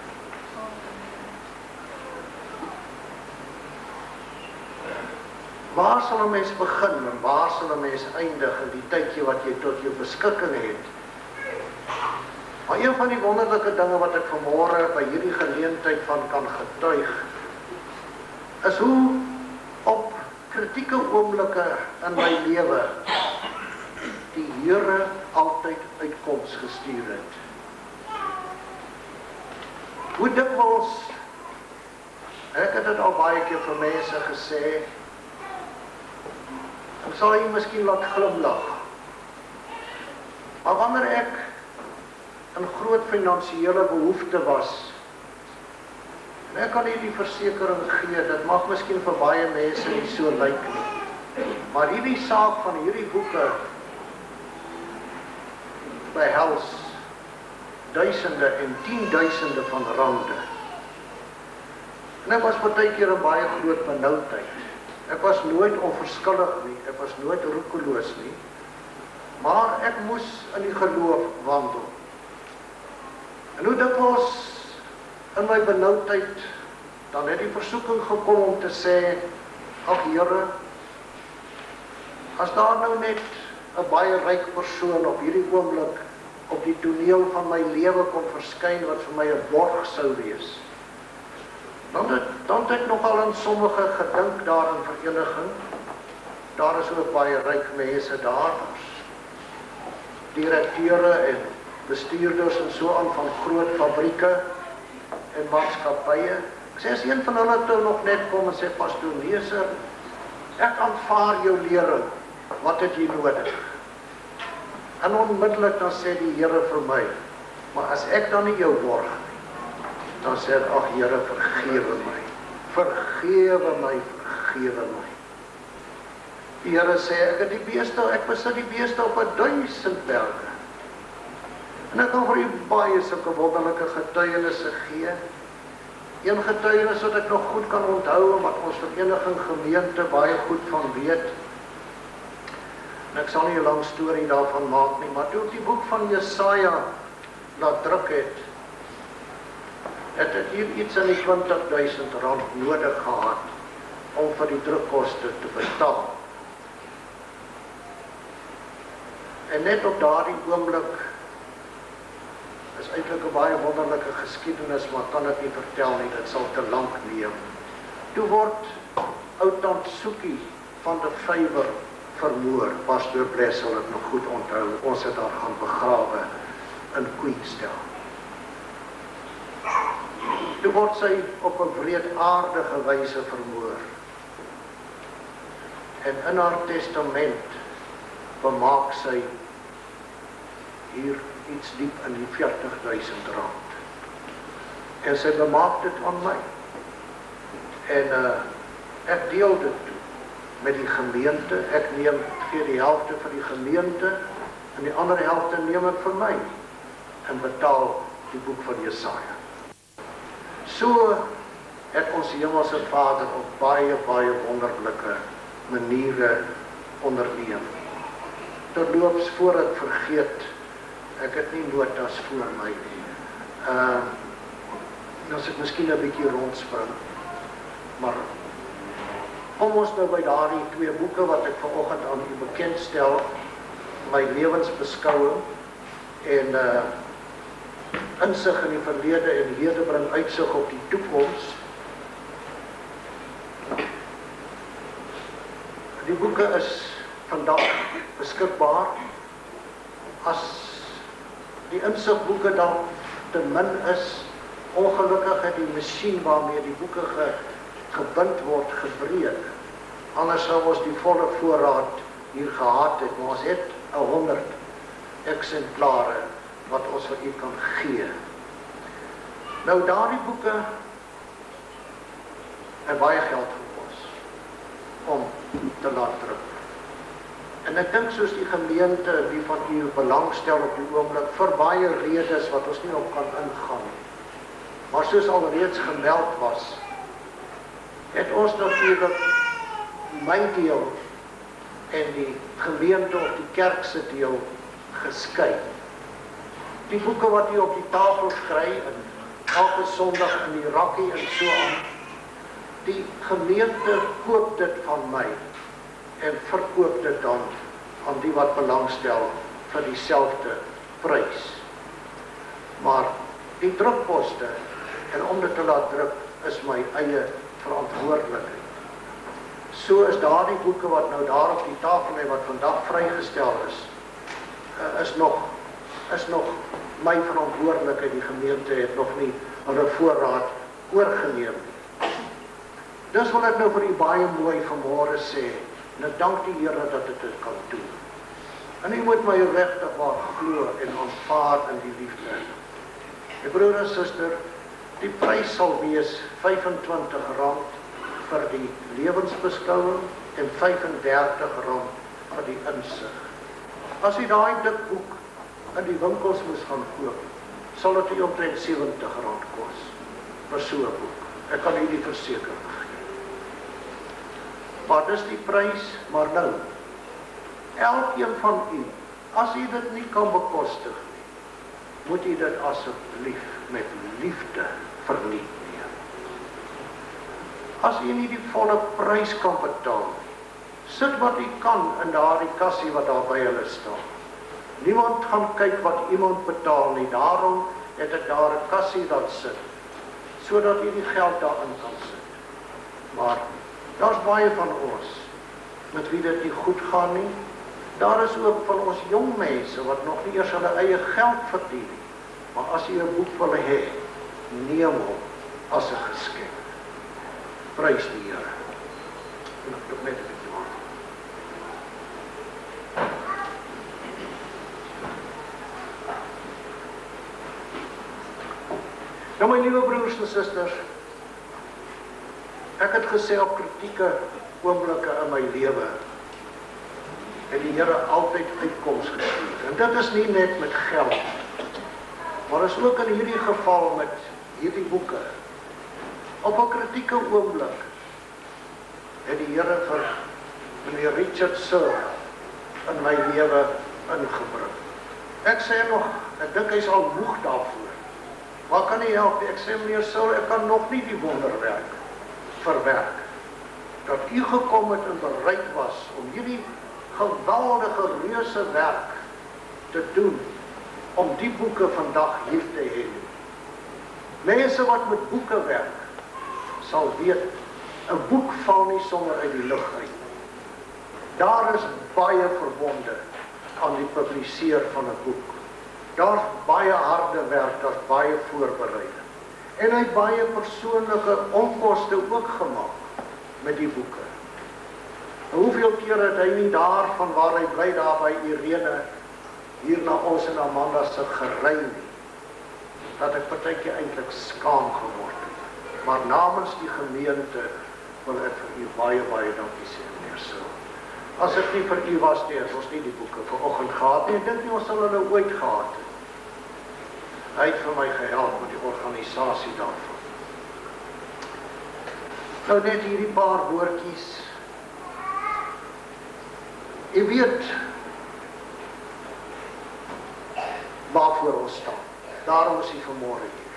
S4: Waar sal 'n mens begin en waar sal 'n mens eindig in die tydjie wat jy tot jou beskikking het? Maar een van die wonderlike dinge wat ek vanmôre by hierdie geleentheid van kan getuig, is hoe op kritieke oomblikke in my lewe die Here altyd uitkoms gestuur het. Hoe dikwels, ek het dit al baie keer vir mense gesê, ek sal jy miskien laat glimlag, maar wanneer ek in groot finansiële behoefte was, en ek kan nie die versekering gee, dit mag miskien vir baie mense nie so lyk nie, maar hierdie saak van hierdie boeke behels duisende en 10.000 van rande. En ek was partykeer in baie groot benoudheid. Ek was nooit onverskillig nie, ek was nooit roekeloos nie, maar ek moes in die geloof wandel. En hoe dikwels in my benoudheid, dan het die versoeking gekom om te sê, ag Here, as daar nou net 'n baie ryk persoon op hierdie oomblik op die toneel van my lewe kon verskyn wat vir my 'n borg sou wees. Dan het ek nogal aan sommige gedink daar in vereniging. Daar is ook baie ryk mense daar, direkteure en bestuurders en so aan van groot fabrieke en maatskappye. Ek sê as een van hulle toe nog net kom en sê, pastoor Neser, ek aanvaar jou lering, wat het jy nodig? En onmiddellik dan sê die Here vir my, maar as ek dan nie jou borg nie, dan sê ek, ag Here, vergewe my, vergewe my, vergewe my. Die Here sê, ek besit die beeste op 1000 berge. En ek kan vir u baie sulke wonderlike getuienisse gee. Een getuienis wat ek nog goed kan onthou, en wat ons vereniging gemeente baie goed van weet. En ek sal nie 'n lang storie daarvan maak nie, maar toe ek die boek van Jesaja laat druk het ek hier iets in die 20.000 rand nodig gehad om vir die drukkoste te betaal. En net op daardie oomblik is eintlik 'n baie wonderlike geskiedenis, maar kan ek nie vertel nie, dit sal te lank neem. Toe word ou tant Soekie van die Vyver vermoor. Pastoor Bless sal dit nog goed onthou. Ons het haar gaan begrawe in Queenstown. Toe word sy op 'n wreedaardige wyse vermoor. En in haar testament bemaak sy hier iets diep in die 40.000 rand. En sy bemaak dit aan my. En ek deel dit toe met die gemeente. Ek gee die helfte vir die gemeente en die ander helfte neem ek vir my en betaal die boek van Jesaja. So het ons Hemelse Vader op baie wonderlike maniere onderneem. Terloops, voor ek vergeet, Ek het nie notas voor my nie. As ek miskien 'n bietjie rondspring. Maar kom ons nou by daardie 2 boeke wat ek vanoggend aan u bekendstel, my lewensbeskouing en insig in die verlede en hede bring uitsig op die toekoms. Die boeke is vandag beskikbaar. As die insigboeke dan te min is, ongelukkig het die masjien waarmee die boeke gebind word gebreek. Anders sou ons die volle voorraad hier gehad het, maar ons het 100 eksemplare wat ons vir u kan gee. Nou daardie boeke het baie geld gekos om te laat druk. En ek dink soos die gemeente, die van u belangstel op die oomblik, vir baie redes wat ons nie op kan ingaan nie. Maar soos alreeds gemeld was, het ons natuurlijk my deel en die gemeente of die kerkse deel geskei. Die boeke wat u op die tafel kry, en elke Sondag in die rakkie en so aan, die gemeente koop dit van my en verkoop dit dan aan die wat belangstel vir dieselfde prys. Maar die drukkoste en om dit te laat druk is my eie verantwoordelikheid. So is daardie boeke wat nou daar op die tafel lê wat vandag vrygestel is nog my verantwoordelikheid. Die gemeente het nog nie hulle voorraad oorgeneem nie. Dus wil ek nou vir u baie mooi vanmôre sê, en ek dank die Here dat ek dit kan doen. En u moet my regtig maar glo en aanvaar in die liefde. My broer en suster, die prys sal wees R25 vir die lewensbeskouing en R35 vir die insig. As u daai dik boek in die winkels moes gaan koop, sal dit u omtrent R70 kos vir so 'n boek. Ek kan u die versekering gee. Maar dis die prys, maar nou, elkeen van u, as u dit nie kan bekostig nie, moet u dit asseblief met liefde verniet neem. As u nie die volle prys kan betaal, sit wat u kan in daardie kassie wat daar by hulle staan. Niemand gaan kyk wat iemand betaal nie, daarom het ek daar 'n kassie dat sit, sodat u die geld daarin kan sit. Maar daar's baie van ons met wie dit nie goed gaan nie. Daar is ook van ons jong mense wat nog nie eers hulle eie geld verdien nie. Maar as jy 'n boek wil hê, neem hom as 'n geskenk. Prys die Here. En ek loop net 'n bietjie aan. Nou my liewe broers en susters, ek het gesê op kritieke oomblikke in my lewe, en die Here altyd uitkoms gestuur. En dit is nie net met geld, maar is ook in hierdie geval met hierdie boeke. Op 'n kritieke oomblik het die Here vir meneer Richard Searle in my lewe ingebring. Ek sê nog, ek dink hy's al moeg daarvoor. Maar kan nie help nie. Ek sê meneer Searle, ek kan nog nie die wonderwerk verwerk dat u gekom het en bereid was om hierdie geweldige reuse werk te doen om die boeke vandag hier te hê. Mense wat met boeke werk sal weet, 'n boek val nie sommer uit die lug uit. Daar is baie verbonde aan die publiseer van 'n boek. Daar's baie harde werk, daar's baie voorbereiding. En hy het baie persoonlike onkoste ook gemaak met die boeke. En hoeveel keer het hy nie daar van waar hy bly daar by Irene hier na ons en Amanda se gery nie, dat ek partykeer eintlik skaam geword het. Maar namens die gemeente wil ek vir u baie dankie sê, meneer Searle. As dit nie vir u was nie, het ons nie die boeke vanoggend gehad nie. Ek dink nie ons sal hulle ooit gehad het. Hy het vir my gehelp met die organisasie daarvan. Nou net hierdie paar woordjies. U weet, waarvoor ons staan. Daarom is hy vanmôre hier.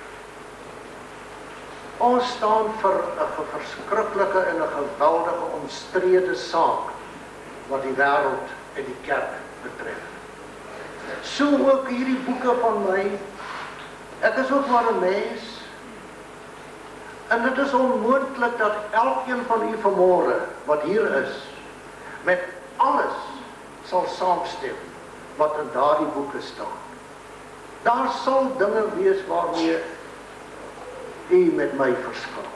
S4: Ons staan vir 'n verskriklike en 'n geweldige omstrede saak wat die wêreld en die kerk betref. So ook hierdie boeke van my. Ek is ook maar 'n mens. En dit is onmoontlik dat elkeen van u vanmôre wat hier is, met alles sal saamstem wat in daardie boeke staan. Daar sal dinge wees waarmee u met my verskil.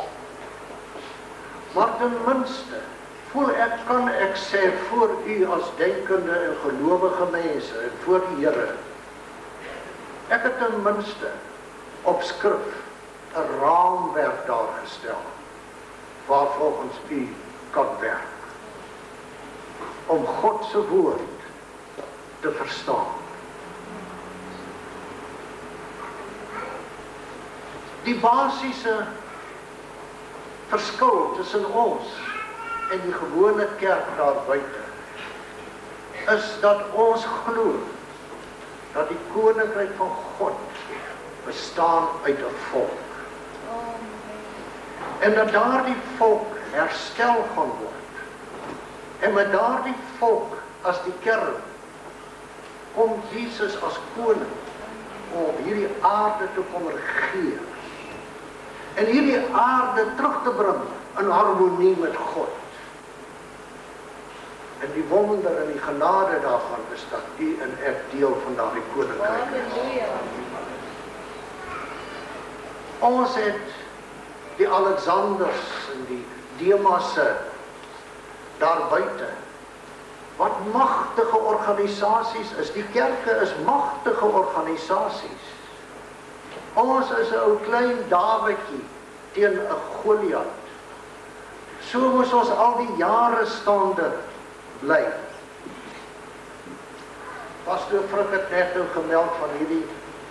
S4: Maar ten minste voel ek, kan ek sê voor u as denkende en gelowige mense en voor die Here, ek het ten minste op skrif 'n raamwerk daar gestel waarvolgens u kan werk om God se woord te verstaan. Die basiese verskil tussen ons en die gewone kerk daar buite is dat ons glo dat die koninkryk van God bestaan uit 'n volk. En dat daardie volk herstel gaan word. En met daardie volk as die kern kom Jesus as koning om op hierdie aarde te kom regeer. En hierdie aarde terug te bring in harmonie met God. En die wonder en die genade daarvan is dat u en ek deel van daardie koninkryk is. Ons het die Alexanders en die Demasse daar buite, wat magtige organisasies is. Die kerke is magtige organisasies. Ons is 'n ou klein Dawidjie teen 'n Goliat. So moes ons al die jare staande bly. Pastoor Frik het net nou gemeld van hierdie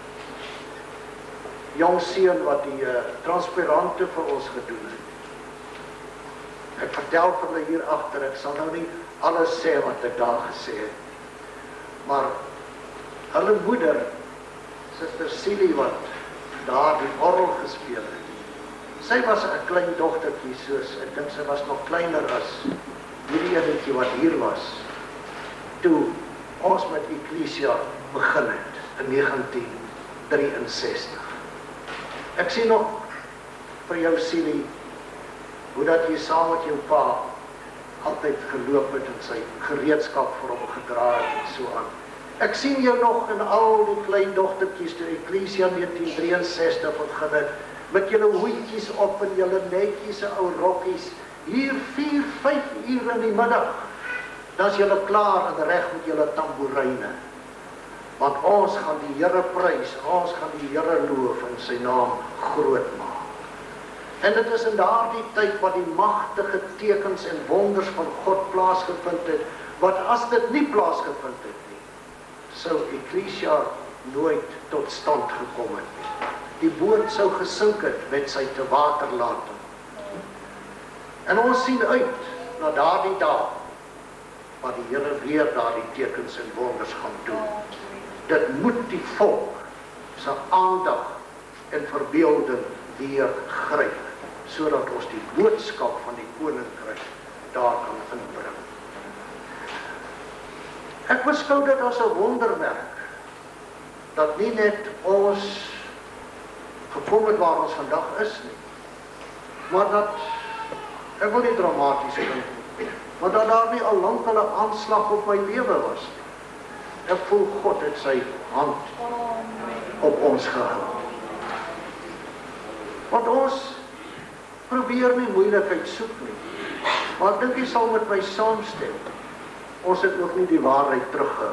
S4: jong seun wat die transparante vir ons gedoen het. Ek vertel vir hulle hier agter, ek sal nou nie alles sê wat ek daar gesê het. Maar hulle moeder, Suster Silly, wat daar die orgel gespeel het. Sy was 'n klein dogtertjie soos, ek dink sy was nog kleiner as hierdie enetjie wat hier was, toe ons met Ecclesia begin het in 1963. Ek sien nog vir jou Silly, hoe dat jy saam met jou pa altyd geloop het en sy gereedskap vir hom gedra het en so aan. Ek sien jou nog in al die klein dogtertjies toe Ecclesia 1963 begin het, met julle hoedjies op en julle netjies se ou rokkies, hier 4, 5 uur in die middag, dan is julle klaar en reg met julle tamboeryne. Want ons gaan die Here prys, ons gaan die Here loof en sy naam groot maak. En dit is in daardie tyd wat die magtige tekens en wonders van God plaasgevind het, wat as dit nie plaasgevind het nie, sou Ecclesia nooit tot stand gekom het nie. Die boot sou gesink het met sy te waterlating. En ons sien uit na daardie dag, wat die Here weer daardie tekens en wonders gaan doen. Dit moet die volk se aandag en verbeelding weer gryp, sodat ons die boodskap van die koninkryk daar kan inbring. Ek beskou dit as 'n wonderwerk, dat nie net ons gekom het waar ons vandag is nie, maar dat, ek wil nie dramaties klink nie, maar dat daar nie al lank 'n aanslag op my lewe was nie. Ek voel God het sy hand op ons gehou. Want ons probeer nie moeilikheid soek nie, maar ek dink jy sal met my saamstem. Ons het nog nie die waarheid teruggehou.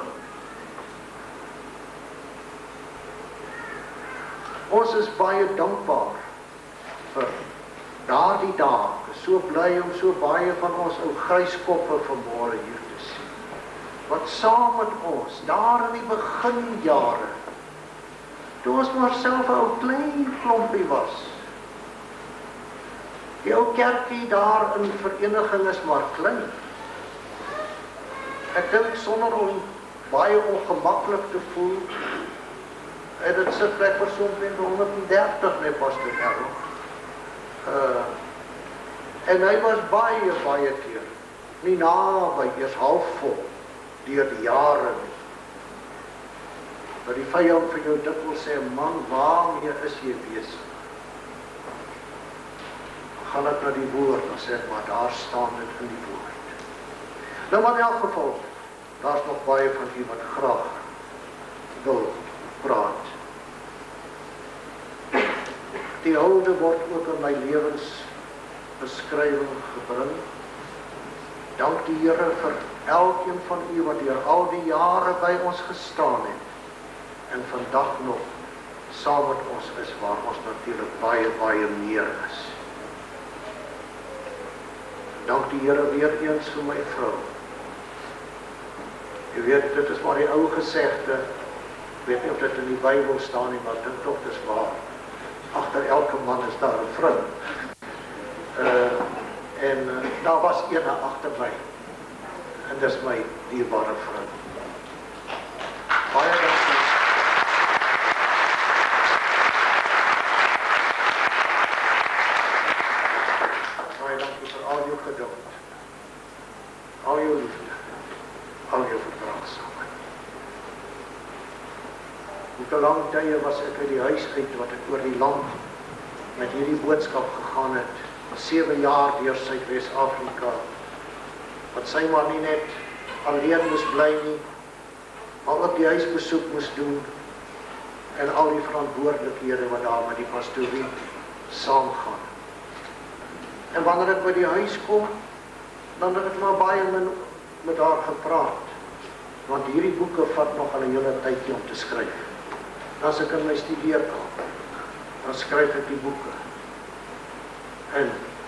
S4: Ons is baie dankbaar vir daardie dae. Ek is so bly om so baie van ons ou gryskoppe vanmôre hier te sien. Wat saam met ons, daar in die beginjare, toe ons maar self 'n ou klein klompie was. Die ou kerkie daar in vereniging is maar klein. Ek dink sonder om baie ongemaklik te voel, En dit sit plek vir so omtrent 130, nee, pastoor Errol. En hy was baie keer, nie naby, eers halfvol, deur die jare nie. Maar die vyand vir jou dikwels sê, man, waarmee is jy besig? Gaan ek na die woord, dan sê ek, maar daar staan dit in die woord. Nou, maar in elk geval, daar is nog baie van die wat graag wil praat. Die hulde word ook in my lewensbeskrywing gebring. Dank die Here vir elkeen van u wat deur al die jare by ons gestaan het en vandag nog saam met ons is, waar ons natuurlik baie meer is. Dank die Here weer eens vir my vrou. Jy weet, dit is maar die ou gesegde, ek weet nie of dit in die Bybel staan nie, maar ek dink tog dis waar. Agter elke man is daar 'n vrou. Daar was een agter my. En dis my dierbare vrou. Baie dankie. Baie dankie vir al jou geduld. Al jou liefde. Al jou verdraagsaamheid. Hoe lang tye was ek uit die huis uit, wat ek oor die land met hierdie boodskap gegaan het, 7 jaar deur Suidwes-Afrika, wat sy maar nie net alleen moes bly nie, maar ook die huisbesoek moes doen, en al die verantwoordelikhede wat daar met die pastorie saamgaan. En wanneer ek by die huis kom, dan het ek maar baie min met haar gepraat, want hierdie boeke vat nog al 'n hele tydjie om te skryf. As ek in my studeerkamer, dan skryf ek die boeke en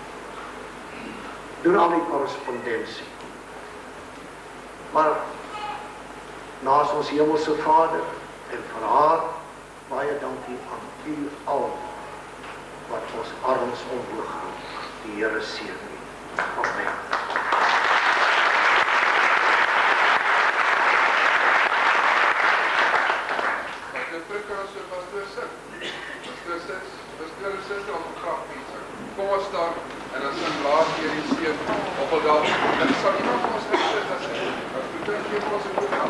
S4: doen al die korrespondensie. Maar naas ons hemelse Vader en vir haar, baie dankie aan u al wat ons arms omhoog hou. Die Here seën u. Amen.
S5: Kom ons staan en dan sing laat hier die seën op 'n dag. En sal iemand ons gesit as hy. Ek dink jy moet ons ook gaan.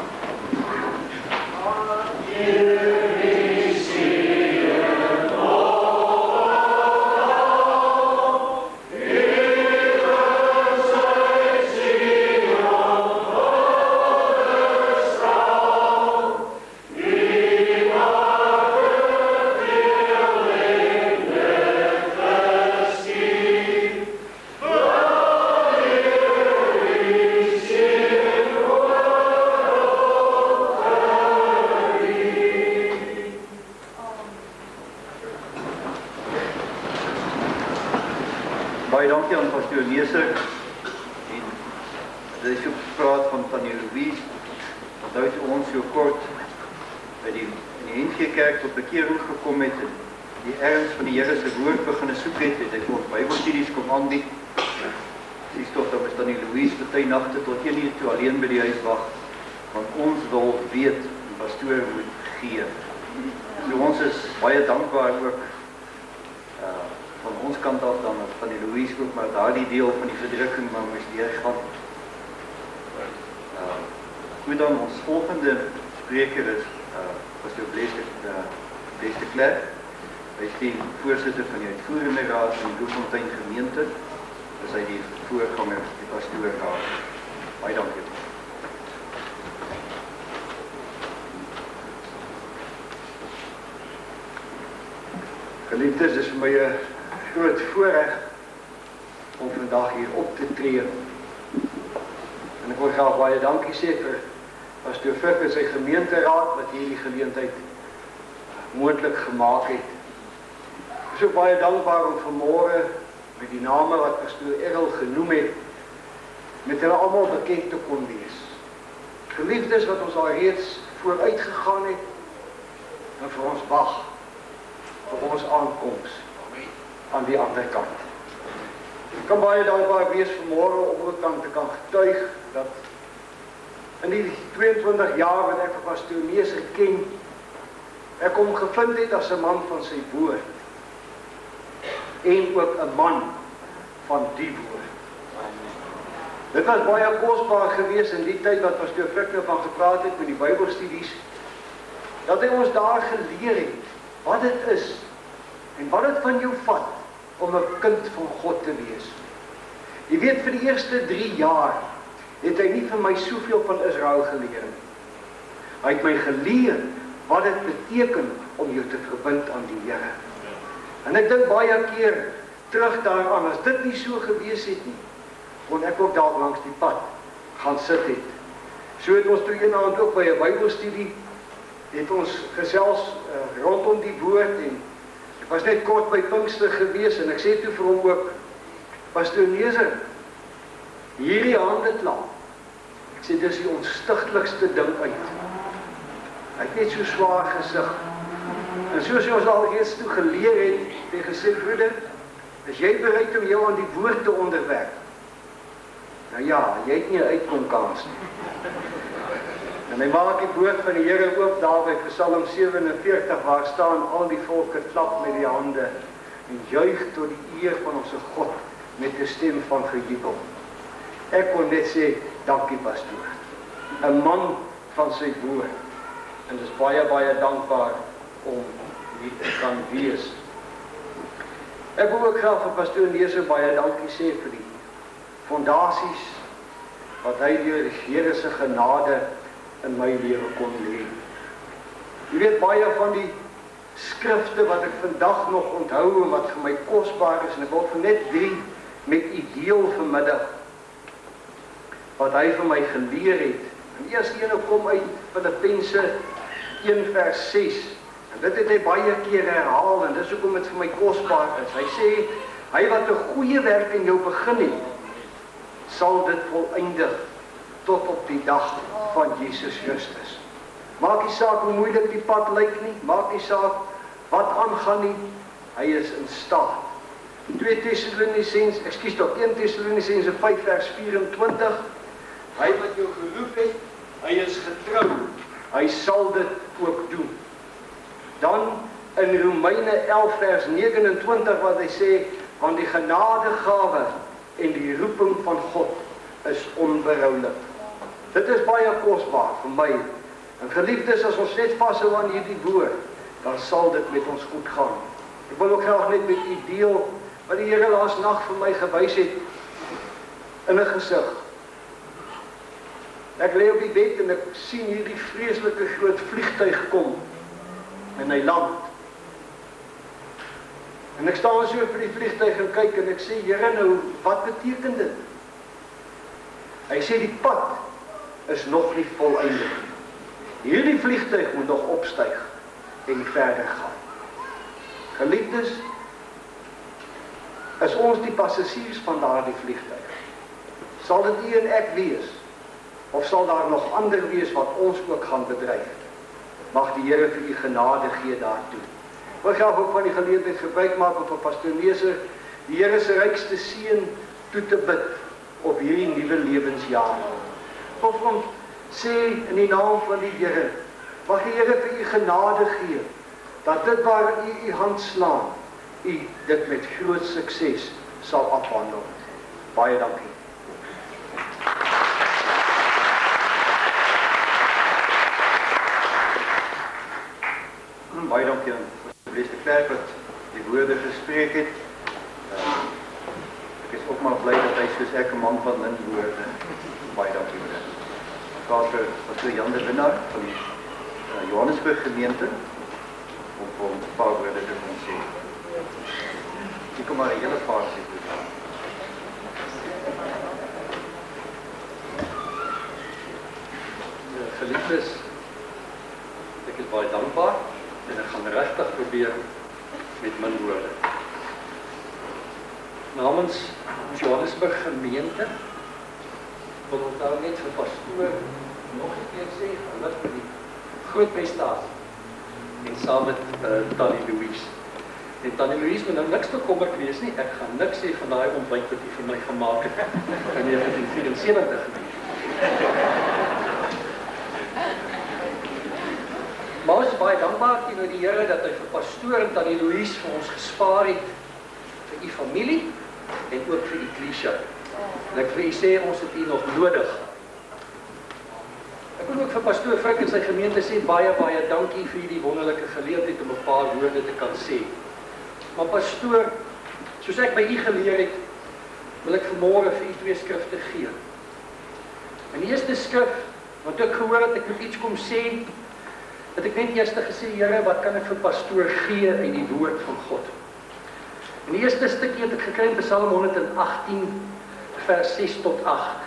S1: Baie dankie aan pastoor Neser. En dit is ook gepraat van Tannie Louise. Onthou toe ons so kort by in die NG Kerk tot bekering gekom het en die erns van die Here se woord begin soek het, het hy vir ons Bybelstudies kom aanbied. Dis tog dat ons Tannie Louise party nagte tot 1 uur toe alleen by die huis wag, want ons wil weet die pastoor moet gee. So ons is baie dankbaar ook van ons kant af dan van die Louise ook, maar daardie deel van die verdrukking maar moes deurgaan. Goed dan, ons volgende spreker is pastoor Blaise de Klerk. Hy is die voorsitter van die uitvoerende raad van die Bloemfontein gemeente. Is hy die voorganger, die pastoorraad. Baie dankie.
S6: Geliefdes, dis vir my 'n groot voorreg om vandag hier op te tree. En ek wil graag baie dankie sê vir pastoor Fik en sy gemeenteraad wat hierdie geleentheid moontlik gemaak het. Ek is ook baie dankbaar om vanmôre met die name wat pastoor Errol genoem het, met hulle almal bekend te kon wees. Geliefdes wat ons al reeds vooruit gegaan het en vir ons wag vir ons aankoms aan die ander kant. Ek kan baie dankbaar wees vanmôre om ook te kan getuig dat in die 22 jaar wat ek vir pastoor Neser ken, ek hom gevind het as 'n man van sy woord en ook 'n man van die woord. Dit was baie kosbaar geweest in die tyd wat pastoor Frik nou van gepraat het met die Bybelstudies, dat hy ons daar geleer het wat dit is en wat dit van jou vat om 'n kind van God te wees. Jy weet, vir die eerste 3 jaar het hy nie vir my soveel van Israel geleer nie. Hy het my geleer wat dit beteken om jou te verbind aan die Here. En ek dink baie keer terug daaraan, as dit nie so gewees het nie, kon ek ook dalk langs die pad gaan sit het. So het ons toe eendag ook by 'n Bybelstudie, het ons gesels rondom die woord en ek was net kort by Pinkster gewees en ek sê toe vir hom ook, Pastoor Neser, hierdie handeklap, ek sê dis die onstigtelikste ding uit. Hy het net so swaar gesig. En soos ons al reeds toe geleer het, het hy gesê, broeder, is jy bereid om jou aan die woord te onderwerp? Nou ja, jy het nie 'n uitkomkans nie. En hy maak die woord van die Here oop daar by Psalm 47, waar staan, al die volke klap met die hande en juig tot die eer van ons God met 'n stem van gejubel. Ek kon net sê, dankie pastoor. 'n Man van sy woord. En dis baie, baie dankbaar om hier te kan wees. Ek wil ook graag vir pastoor Neser baie dankie sê vir die fondasies wat hy deur die Here se genade in my lewe kon lê. Jy weet, baie van die skrifte wat ek vandag nog onthou en wat vir my kosbaar is, en ek wil vir net 3 met u deel vanmiddag, wat hy vir my geleer het. En die eerste ene kom uit Filippense 1 vers 6, en dit het hy baie keer herhaal, en dis hoekom dit vir my kosbaar is. Hy sê, hy wat 'n goeie werk in jou begin het, sal dit voleindig tot op die dag van Jesus Christus. Maak nie saak hoe moeilik die pad lyk nie, maak nie saak wat aangaan nie, hy is in staat. 1 Tessalonisense 5 vers 24, hy wat jou geroep het, hy is getrou, hy sal dit ook doen. Dan in Romeine 11 vers 29 wat hy sê, want die genadegawe en die roeping van God is onberouwlik. Dit is baie kosbaar vir my. En geliefdes, as ons net vashou aan hierdie woord, dan sal dit met ons goed gaan. Ek wil ook graag net met u deel wat die Here laas nag vir my gewys het in 'n gesig. Ek lê op die bed en ek sien hierdie vreeslike groot vliegtuig kom en hy land. En ek staan so vir die vliegtuig en kyk en ek sê, Here, nou, wat beteken dit? Hy sê die pad is nog nie voleindig. Hierdie vliegtuig moet nog opstyg en verder gaan. Geliefdes, is ons die passasiers van daardie vliegtuig? Sal dit u en ek wees? Of sal daar nog ander wees wat ons ook gaan bedryf? Mag die Here vir u genade gee daartoe. Ek wil graag ook van die geleentheid gebruik maak om vir pastoor Neser die Here se rykste seën toe te bid op hierdie nuwe lewensjaar. Of om sê in die naam van die Here, mag die Here vir u genade gee, dat dit waar u hand slaan, u dit met groot sukses sal afhandel. Baie dankie. Baie dankie aan Pastoor Klerk wat die woorde gespreek het. Ek is ook maar bly dat hy soos ek 'n man van min woorde. Baie dankie vir dit. Pastoor Jan de Winnaar van die Johannesburg gemeente om 'n paar woorde te kon sê. Ek kom maar 'n hele paar sê.
S7: Geliefdes, ek is baie dankbaar en ek gaan regtig probeer met min woorde. Namens Johannesburg gemeente wil ons daar net vir pastoor nog 'n keer sê, geluk vir die groot prestasie en saam met Tannie Louise. En Tannie Louise moet nou niks bekommerd wees nie, ek gaan niks sê van daai ontbyt wat u vir my gemaak het in 1974 nie. Maar ons is baie dankbaar teenoor die Here dat hy vir pastoor en tannie Louise vir ons gespaar het vir u familie en ook vir die Klisha. En ek vir u sê ons het u nog nodig. Ek wil ook vir pastoor Frik en sy gemeente sê baie dankie vir die wonderlike geleentheid om 'n paar woorde te kan sê. Maar pastoor, soos ek by u geleer het, wil ek vanmôre vir u 2 skrifte gee. In die eerste skrif, want ek gehoor dat ek moet iets kom sê, het ek net eers gesê, Here, wat kan ek vir pastoor gee uit die woord van God? In die eerste stukkie het ek gekry in Psalm 118, vers 6 tot 8.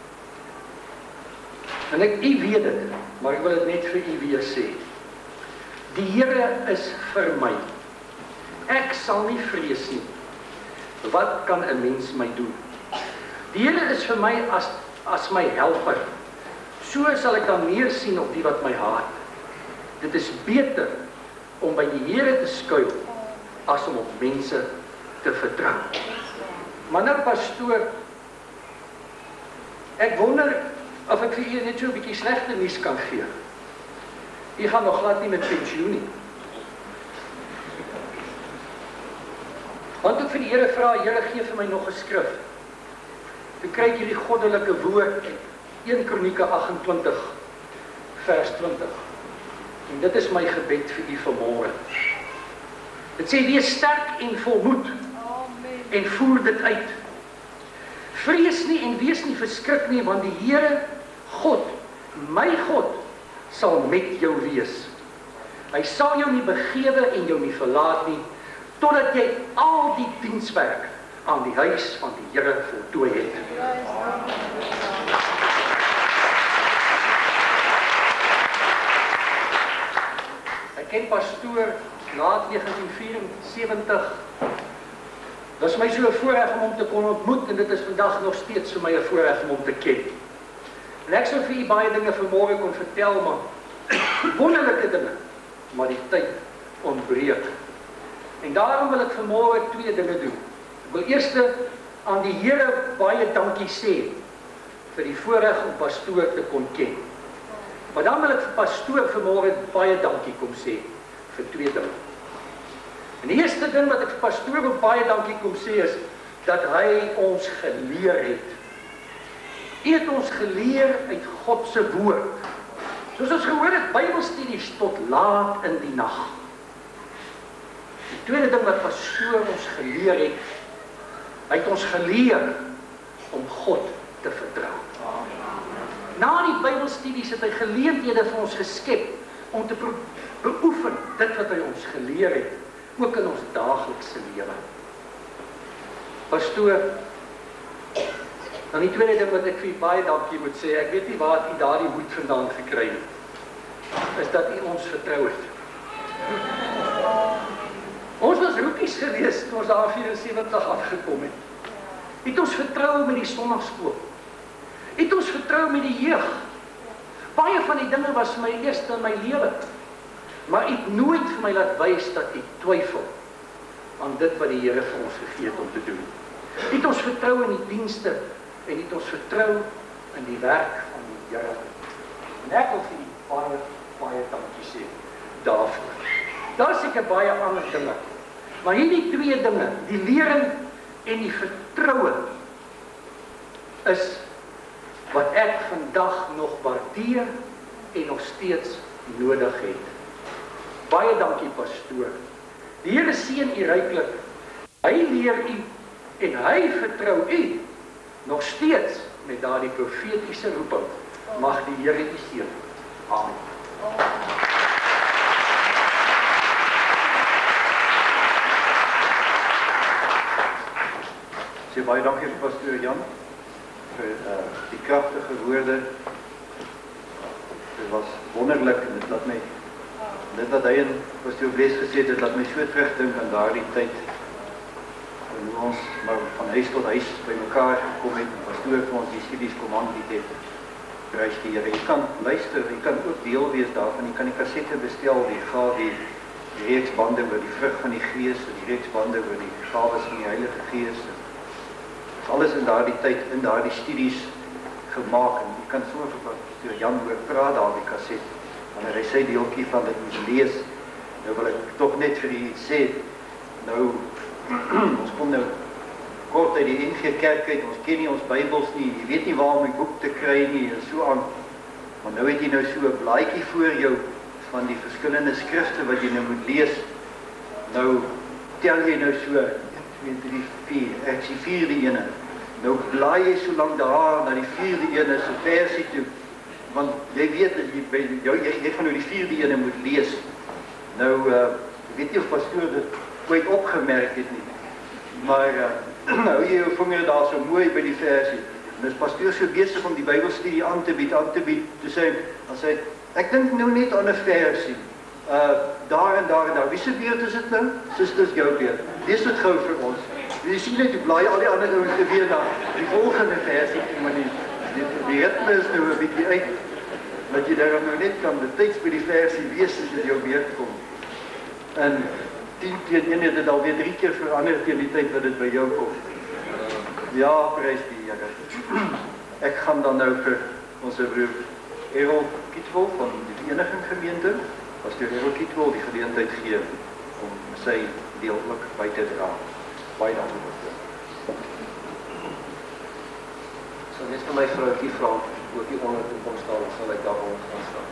S7: En u weet dit, maar ek wil dit net vir u weer sê. Die Here is vir my. Ek sal nie vrees nie. Wat kan 'n mens my doen? Die Here is vir my as my helper. So sal ek dan neersien op die wat my haat. Dit is beter om by die Here te skuil as om op mense te vertrou. Maar nou pastoor, ek wonder of ek vir u net so 'n bietjie slegte nuus kan gee. U gaan nog glad nie met pensioen nie. Want ek vir die Here vra, Here gee vir my nog 'n skrif. Toe kry ek hierdie goddelike woord, 1 Kronieke 28, vers 20. En dit is my gebed vir u vanmôre. Dit sê, wees sterk en volmoed, en voer dit uit. Vrees nie en wees nie verskrik nie, want die Here, God, my God, sal met jou wees. Hy sal jou nie begewe en jou nie verlaat nie, totdat jy al die dienswerk aan die huis van die Here voltooi het. Ek ken pastoor na 1974. Dit is my so 'n voorreg om hom te kon ontmoet en dit is vandag nog steeds vir my 'n voorreg om hom te ken. En ek sou vir u baie dinge vanmôre kon vertel, maar wonderlike dinge, maar die tyd ontbreek. En daarom wil ek vanmôre 2 dinge doen. Ek wil eers aan die Here baie dankie sê vir die voorreg om pastoor te kon ken. Maar dan wil ek vir pastoor vanmôre baie dankie kom sê vir 2 dinge. En die eerste ding wat ek vir pastoor wil baie dankie kom sê is dat hy ons geleer het. Hy het ons geleer uit God se woord. Soos ons gehoor het, Bybelstudies tot laat in die nag. Die tweede ding wat pastoor ons geleer het, hy het ons geleer om God te vertrou. Na die Bybelstudies het hy geleenthede vir ons geskep om te beoefen dit wat hy ons geleer het, ook in ons daaglikse lewe. Pastoor, dan die tweede ding wat ek vir u baie dankie moet sê, ek weet nie waar u daardie moed vandaan gekry het, is dat u ons vertrou het. Ons was roekies gewees toe ons daar 74 afgekom het. Het ons vertrou met die sondagskool. Het ons vertrou met die jeug. Baie van die dinge was my eerste in my lewe. Maar het nooit vir my laat wys dat ek twyfel aan dit wat die Here vir ons gegee het om te doen. Het ons vertrou in die dienste en het ons vertrou in die werk van die Here. En ek wil vir u baie dankie sê daarvoor. Daar is seker baie ander dinge. Maar hierdie 2 dinge, die lering en die vertroue, is wat ek vandag nog waardeer en nog steeds nodig het. Baie dankie pastoor. Die Here seën u ryklik. Hy leer u en hy vertrou u nog steeds met daardie profetiese roeping. Mag die Here u seën. Amen.
S1: Sê baie dankie vir pastoor Jan vir die kragtige woorde. Dit was wonderlik en dit laat my dit wat hy en pastoor Bles gesê het, dit laat my so terugdink aan daardie tyd en hoe ons maar van huis tot huis by mekaar gekom het en pastoor vir ons die studies kom aanbied het. Prys die Here. Jy kan luister, jy kan ook deel wees daarvan. Jy kan die kassette bestel, die reeks bande oor die vrug van die Gees, die reeks bande oor die gawes van die Heilige Gees. Alles in daardie tyd, in daardie studies gemaak en jy kan sommer vir pastoor Jan hoor praat daar op die kaset wanneer hy sê deeltjie van dit moet lees, nou wil ek tog net vir u sê, nou, ons kom nou kort uit die NG Kerk uit, ons ken nie ons Bybels nie, jy weet nie waar om die boek te kry nie, en so aan, maar nou het jy nou so 'n blaadjie voor jou, van die verskillende skrifte wat jy nou moet lees, nou tel jy nou so, 1, 2, 3, 4, ek sien 4de ene, nou blaai jy so lang daar, na die 4de ene, so versie toe, want jy weet, jy gaan nou die 4de ene moet lees, nou, ek weet nie of pastoor dit ooit opgemerk het nie, maar, nou jy jou vinger daar so mooi by die versie, en is pastoor so besig om die Bybelstudie aan te bied, toe sê hy, ek dink nou net aan 'n versie, daar en daar, wie se beurt is dit nou? Dis jou beurt, lees dit gou vir ons, jy sien net, jy blaai al die ander ouens weer na die volgende versie, maar die ritme is nou 'n bietjie uit, dat jy daarom nou net kan betyds by die versie wees as dit jou beurt kom, en 10 teen 1 het dit alweer 3 keer verander teen die tyd wat dit by jou kom. Ja, prys die Here. Ek gaan dan nou vir ons broer Errol Kietwol van die Vereniging Gemeente, pastoor Errol Kietwol, die geleentheid gee om sy deel ook by te dra. Baie dankie.
S2: So net vir my vroukie vra, ook die onder toe kom staan, sal ek daar onder gaan staan.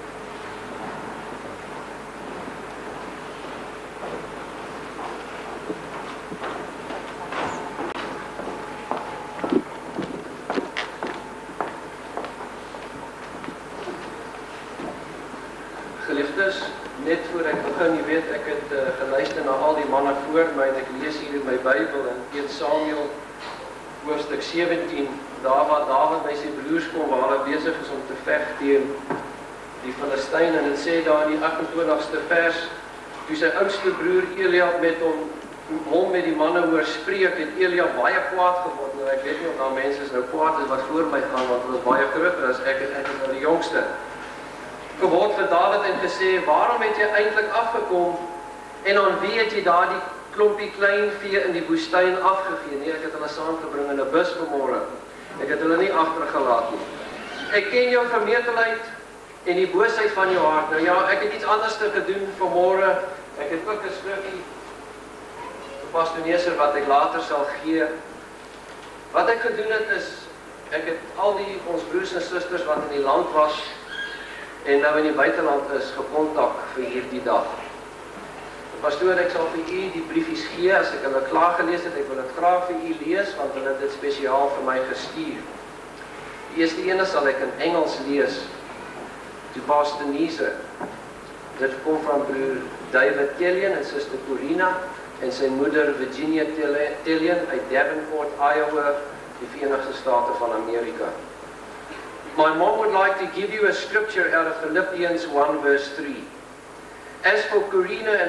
S2: Geliefdes, net voor ek begin, jy weet, ek het geluister na al die manne voor my en ek lees hier in my Bybel in 1 Samuel hoofstuk 17, daar waar Dawid by sy broers kom, waar hulle besig is om te veg teen die Filistyne, en dit sê daar in die 28ste vers, toe sy oudste broer Eliab met hom met die manne hoor spreek, het Eliab baie kwaad geword, en ek weet nie of daar mense is nou kwaad is wat voor my gaan, want hulle is baie groter as ek is nou die jongste. Geword vir Dawid en gesê, waarom het jy eintlik afgekom, en aan wie het jy daar die klompie klein vee in die woestyn afgegee? Nee, ek het hulle saamgebring in 'n bus vanmôre. Ek het hulle nie agtergelaat nie. Ek ken jou vermetelheid en die boosheid van jou hart. Nou ja, ek het iets anders te gedoen vanmôre. Ek het ook 'n skrifgie vir pastoor Neser wat ek later sal gee. Wat ek gedoen het is, ek het al ons broers en susters wat in die land was en nou in die buiteland is, gekontak vir hierdie dag. Pastoor, ek sal vir u die briefies gee, as ek hulle klaar gelees het, ek wil dit graag vir u lees, want hulle het dit spesiaal vir my gestuur. Die eerste ene sal ek in Engels lees, to Pastor Neser. Dit kom van broer David Tillien en suster Corina, en sy moeder Virginia Tillien uit Davenport, Iowa, die Verenigde State van Amerika. My mom would like to give you a scripture out of Philippians 1 verse 3. As for Corina and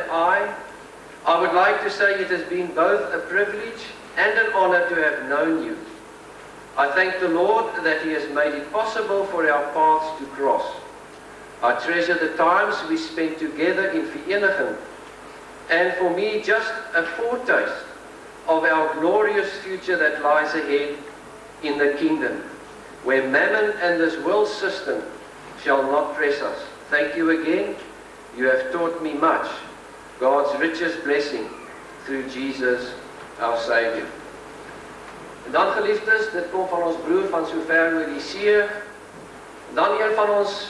S2: I would like to say it has been both a privilege and an honor to have known you. I thank the Lord that He has made it possible for our paths to cross. I treasure the times we spent together in Vereniging, and for me just a foretaste of our glorious future that lies ahead in the kingdom, where mammon and this world system shall not press us. Thank you again. You have taught me much. God's richest blessing through Jesus, our Savior. En dan geliefdes, dit kom van ons broer van so ver oor die see. Dan een van ons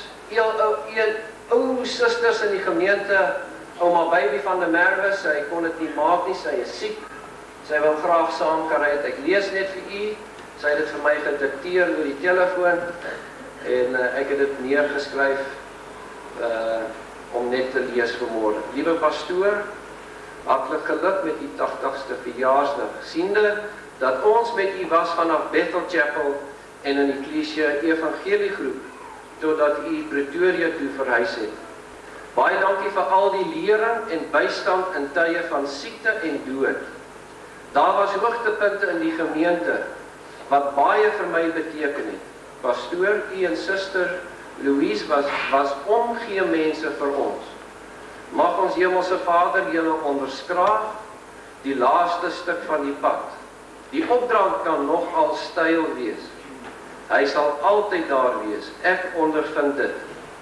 S2: ou susters in die gemeente, ouma Baby van der Merwe, sy kon dit nie maak nie, sy is siek. Sy wil graag saam kan ry. Ek lees net vir u. Sy het dit vir my gedikteer oor die telefoon en ek het dit neergeskryf om net te lees vanmôre. Liewe pastoor, hartlik geluk met die 80ste verjaarsdag. Siende dat ons met u was vanaf Bethel Chapel en in die Ecclesia Evangeliegroep totdat u Pretoria toe verhuis het. Baie dankie vir al die lering en bystand in tye van siekte en dood. Daar was hoogtepunte in die gemeente wat baie vir my beteken het. Pastoor, u en suster Louise was omgee mense vir ons. Mag ons Hemelse Vader julle onderskraag die laaste stuk van die pad. Die opdrag kan nogal styl wees. Hy sal altyd daar wees. Ek ondervind dit.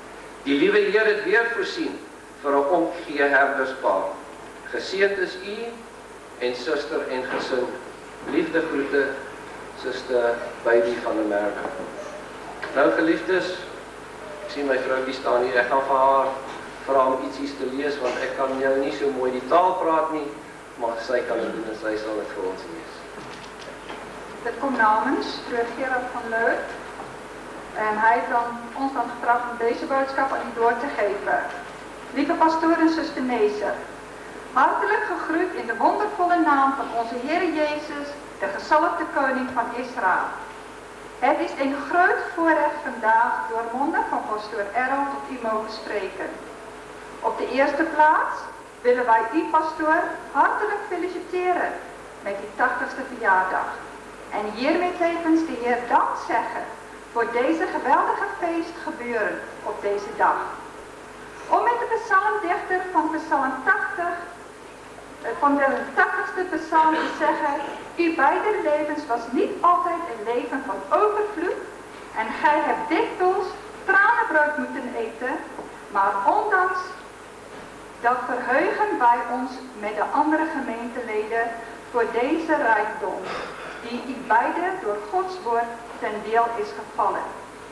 S2: Die liewe Heer het weer voorsien vir 'n omgegee herderspaar. Geseënd is u en suster en gesin. Liefde groete, suster Baby van der Merwe. Nou geliefdes, ek sien my vroukie staan hier, ek gaan vir haar vra om iets te lees, want ek kan jou nie so mooi die taal praat nie, maar sy kan het doen en sy sal het vir ons lees.
S8: Dit kom namens Prof. Gerard van Loo en hy het ons dan gevra om deze boodskap aan u door te geven. Lieve pastoor en zuster Neser, hartelijk gegroet in de wondervolle naam van onze Heere Jezus, de gezalfde koning van Israël. Het is een groot voorrecht vandaag door monden van pastoor Errol tot u mogen spreken. Op de eerste plaats willen wij u, pastoor, hartelijk feliciteren met die 80ste verjaardag. En hiermee tevens de Heer dank zeggen voor deze geweldige feest gebeuren op deze dag. Om met de psalmdichter van psalm 80, van de 80ste psalm te zeggen, uw beide levens was niet altijd een leven van overvloed en gij hebt dikwijls tranenbrood moeten eten, maar ondanks dat verheugen wij ons met de andere gemeenteleden voor deze rijkdom, die u beide door Gods woord ten deel is gevallen.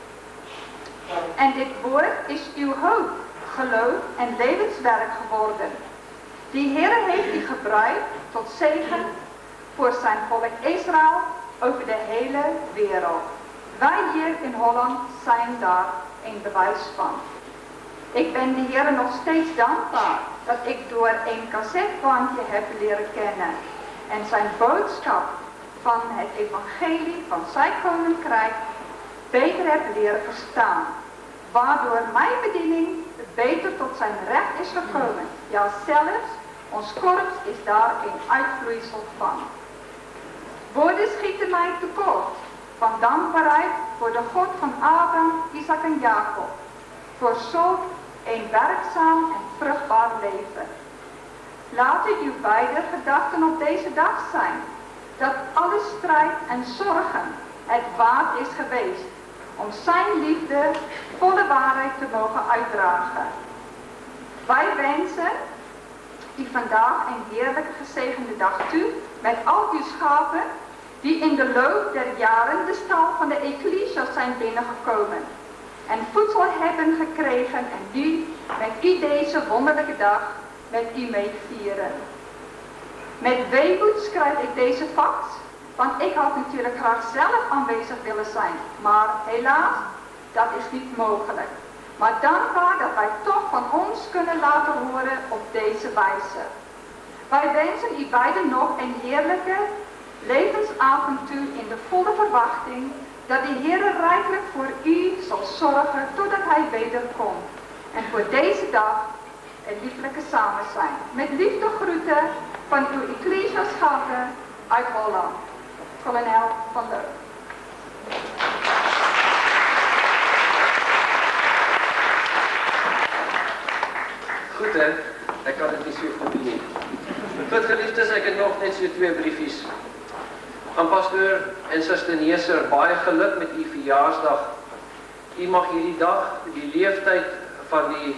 S8: En dit woord is uw hoop, geloof en levenswerk geworden. Die Heer heeft u gebruikt tot zegen voor zijn volk Israël over de hele wereld. Wij hier in Holland zijn daar een bewijs van. Ik ben de Heer nog steeds dankbaar dat ik door een cassettebandje heb leren kennen en zijn boodschap van het evangelie van zijn koninkrijk beter heb leren verstaan, waardoor mijn bediening beter tot zijn recht is gekomen. Ja, zelfs ons korps is daar een uitvloeisel van. Woorden schieten mij tekort van dankbaarheid voor de God van Abraham, Isaac en Jacob, voor zulk een werkzaam en vruchtbaar leven. Laat het uw beide gedachten op deze dag zijn, dat alle strijd en zorgen het waard is geweest om zijn liefde volle waarheid te mogen uitdragen. Wij wensen u vandaag een heerlijke gezegende dag toe met al uw schapen die in de loop der jaren de stal van de Ecclesia zijn binnengekomen en voedsel hebben gekregen en nu met u deze wonderlijke dag met u mee vieren. Met weemoed schrijf ik deze fax, want ik had natuurlijk graag zelf aanwezig willen zijn, maar helaas, dat is niet mogelijk. Maar dankbaar dat wij toch van ons kunnen laten horen op deze wijze. Wij wensen u beiden nog een heerlijke levensavond toe in de volle verwachting dat de Heer rijkelijk voor u zal zorgen totdat hij wederkomt. En voor deze dag een lieflijke samen zijn. Met liefde groeten van uw Ecclesia-schapen uit Holland. Kolonel van Loo.
S2: Goed hè, ek kan het nie so goed doen nie. Goed geliefdes, ek het nog net so 2 briefies. Aan pastoor en suster Neser, baie geluk met u verjaarsdag. U mag hierdie dag die leeftyd van die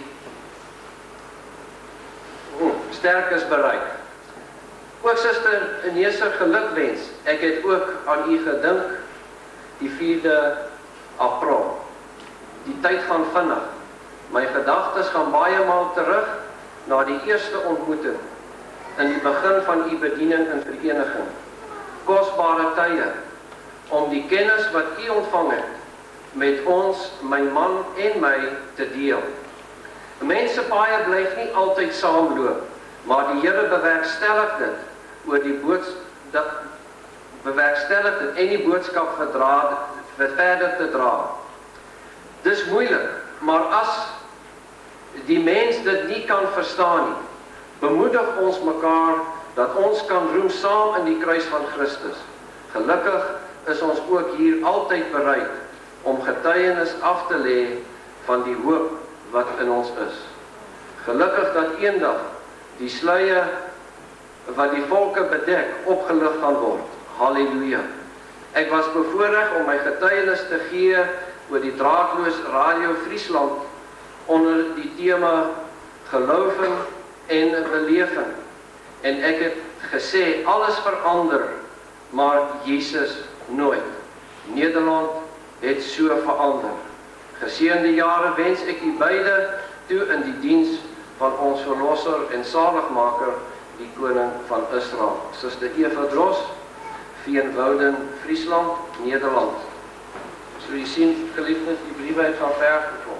S2: sterkes bereik. Ook suster Neser gelukwens. Ek het ook aan u gedink die 4de April. Die tyd gaan vinnig. My gedagtes gaan baie maal terug na die eerste ontmoeting in die begin van u bediening in vereniging. Kosbare tye om die kennis wat u ontvang het met ons, my man en my te deel. Mense paie blyf nie altyd saamloop, maar die Here bewerkstellig dit oor die bewerkstellig dit en die boodskap verder te dra. Dis moeilik, maar as die mens dit nie kan verstaan nie, bemoedig ons mekaar dat ons kan roem saam in die kruis van Christus. Gelukkig is ons ook hier altyd bereid om getuienis af te lê van die hoop wat in ons is. Gelukkig dat eendag die sluier wat die volke bedek opgelig gaan word. Halleluja. Ek was bevoorreg om my getuienis te gee oor die draadloos Radio Friesland onder die tema geloofing en belewing. En ek het gesê, alles verander, maar Jesus nooit. Nederland het so verander. Geseënde jare wens ek u beide toe in die diens van ons verlosser en saligmaker, die koning van Israel. Suster Eva Dros, Veenwouden, Friesland, Nederland. So jy sien, geliefdes, die briewe het van ver gekom.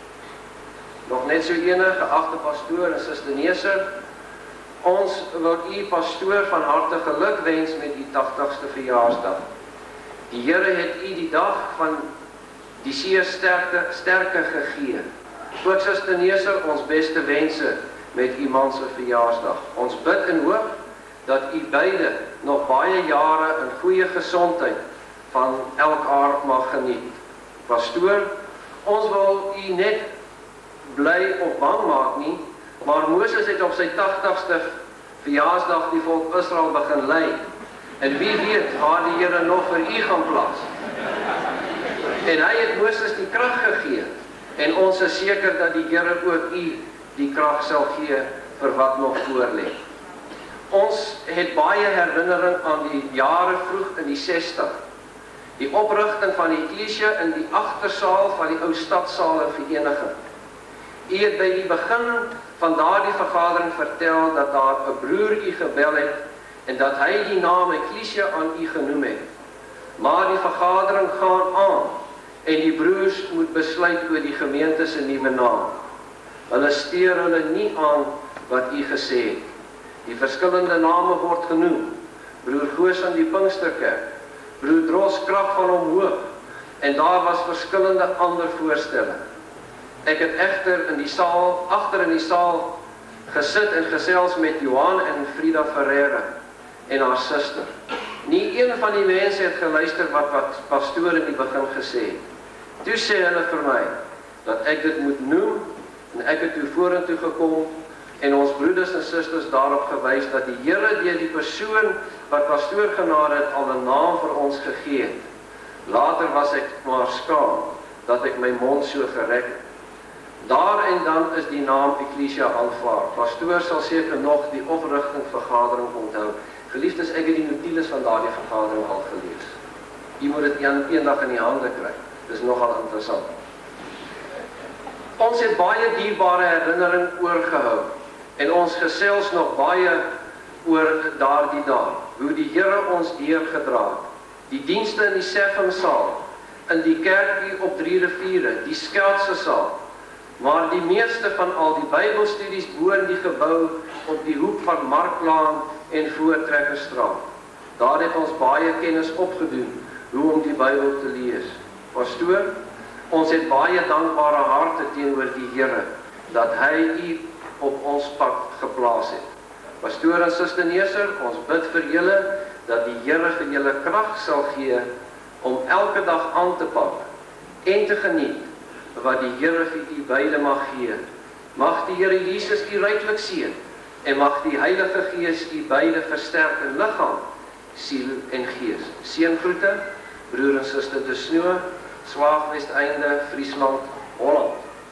S2: Nog net so ene, geagte pastoor en Suster Neser, ons wil u pastoor van harte geluk wens met die 80ste verjaarsdag. Die Here het u die dag van die zeer sterke gegee. Ook Suster Neser, ons beste wense met u man se verjaarsdag. Ons bid en hoop dat u beide nog baie jare in goeie gesondheid van elkaar mag geniet. Pastoor, ons wil u net bly of bang maak nie, maar Moses het op sy 80ste verjaarsdag die volk Israel begin lei. En wie weet waar die Here nog vir u gaan plaas. En hy het Moses die krag gegee. En ons is seker dat die Here ook u die krag sal gee vir wat nog voorlê. Ons het baie herinnering aan die jare vroeg in die 60. Die oprigting van die eklesia in die agtersaal van die ou stadsaal in Vereniging. U het by die begin van daardie vergadering vertel dat daar 'n broer u gebel het en dat hy die naam eklesia aan u genoem het. Maar die vergadering gaan aan en die broers moet besluit oor die gemeente se nuwe naam. Hulle steur hulle nie aan wat u gesê het. Die verskillende name word genoem. Broer Goos aan die Pinksterkerk, broer Dros Krag van Omhoog, en daar was verskillende ander voorstelle. Ek het egter in die saal, agter in die saal, gesit en gesels met Johan en Frida Ferreira en haar suster. Nie een van die mense het geluister wat pastoor in die begin gesê het. Toe sê hulle vir my, dat ek dit moet noem, en ek het toe vorentoe gekom, en ons broeders en susters daarop gewys, dat die Here deur die persoon wat pastoor genade het, al 'n naam vir ons gegee het. Later was ek maar skaam, dat ek my mond so gerek het. Daar en dan is die naam Eklesia aanvaar. Pastoor sal seker nog die oprigtingvergadering onthou. Geliefdes, ek het die notules van daardie vergadering al gelees. Jy moet dit eendag in die hande kry. Dis nogal interessant. Ons het baie dierbare herinnering oorgehou en ons gesels nog baie oor daardie dae, hoe die Here ons deurgedra het. Die dienste in die Seffingsaal, in die kerkie op 3 Riviere, die Skeldse saal, maar die meeste van al die Bybelstudies bo in die gebou op die hoek van Marklaan en Voortrekkerstraat. Daar het ons baie kennis opgedoen hoe om die Bybel te lees. Pastoor, ons het baie dankbare harte teenoor die Here dat hy u op ons pad geplaas het. Pastoor en Suster Neser, ons bid vir julle dat die Here vir julle krag sal gee om elke dag aan te pak en te geniet wat die Here vir u beide mag gee. Mag die Here Jesus u ryklik seën en mag die Heilige Gees u beide versterk in liggaam, siel en gees. Seëngroete, broer en suster De Snoe, Swaagwesteinde, Friesland, Holland.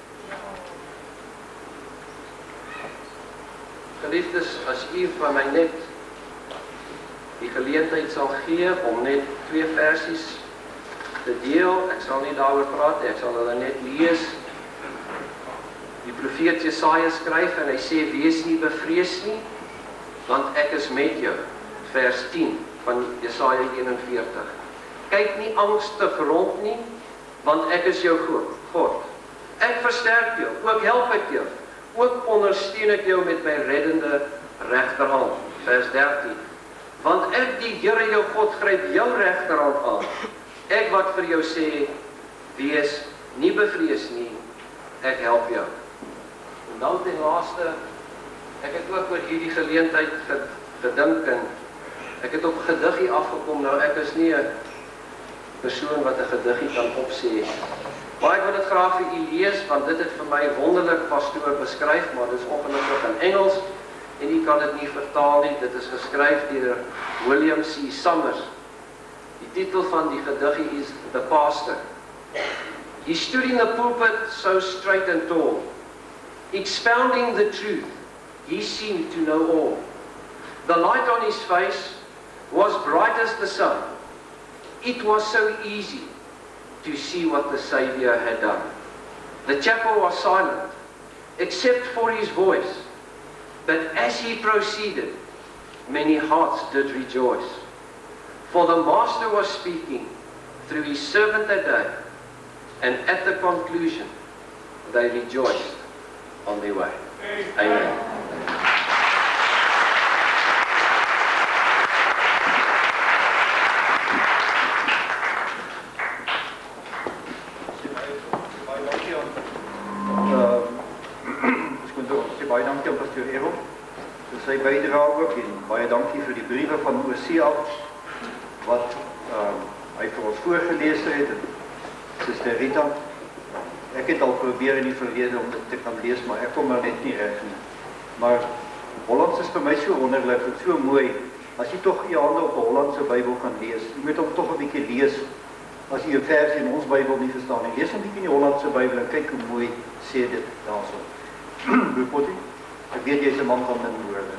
S2: Geliefdes, as u van my net die geleentheid sal gee om net 2 versies te deel, ek sal nie daaroor praat, ek sal hulle net lees. Die profeet Jesaja skryf en hy sê, wees nie bevrees nie, want ek is met jou. Vers 10 van Jesaja 41. Kyk nie angstig rond nie, want ek is jou God. Ek versterk jou, ook help ek jou, ook ondersteun ek jou met my reddende regterhand. Vers 13. Want ek die Here jou God gryp jou regterhand aan. Ek wat vir jou sê, wees nie bevrees nie, ek help jou. En dan ten laaste, ek het ook oor hierdie geleentheid gedink en ek het op gediggie afgekom. Nou ek is nie 'n persoon wat 'n gediggie kan opsê. Maar ek wil dit graag vir u lees, want dit het vir my wonderlik pastoor beskryf, maar dit is ongelukkig in Engels en u kan dit nie vertaal nie. Dit is geskryf deur William C. Summers. Die titel van die gediggie is The Pastor. He stood in the pulpit so straight and tall, expounding the truth. He seemed to know all. The light on his face was bright as the sun. It was so easy to see what the Saviour had done. The chapel was silent, except for his voice. But as he proceeded, many hearts did rejoice. For the Master was speaking through his servant that day, and at the conclusion, they rejoiced on their way. Amen.
S1: Baie dankie aan pastoor Errol vir sy bydrae ook en baie dankie vir die briewe van Osea wat hy vir ons voorgelees het. Suster Rita, ek het al probeer in die verlede om dit te kan lees, maar ek kom maar net nie reg nie. Maar Hollands is vir my so wonderlik en so mooi. As jy tog jou hande op 'n Hollandse Bybel gaan lees, jy moet hom tog 'n bietjie lees. As jy 'n versie in ons Bybel nie verstaan nie, lees 'n bietjie in die Hollandse Bybel en kyk hoe mooi sê dit daarso. Boepotie, ek weet jy is 'n man van min woorde.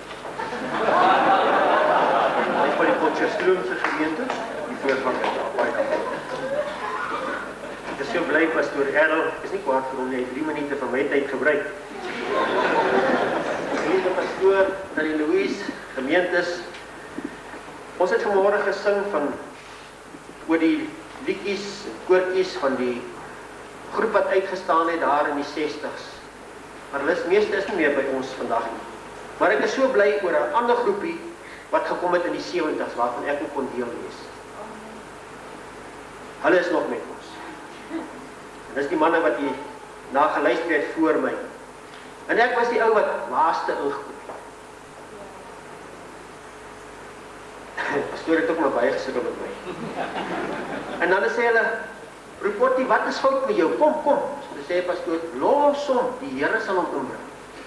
S1: Hy is van die Potchefstroomse gemeente, die voorganger daar, baie dankie.
S9: Ek is so bly, pastoor Errol, ek is nie kwaad vir hom nie, hy het 3 minute van my tyd gebruik. Geliefde pastoor, Tannie Louise, gemeentes, ons het vanmôre gesing van oor die liedjies en koortjies van die groep wat uitgestaan het daar in die 60s. Maar meeste is nie meer by ons vandag nie. Maar ek is so bly oor 'n ander groepie wat gekom het in die 70s, waarvan ek ook kon deel wees. Hulle is nog met ons. En dis die manne wat hier na geluister het voor my. En ek was die ou wat laaste ingekom het. Pastoor het ook maar baie gesukkel met my. En dan sê hulle, Ruportie, wat is fout met jou? Kom. So sê pastoor, los hom, die Here sal hom ombring.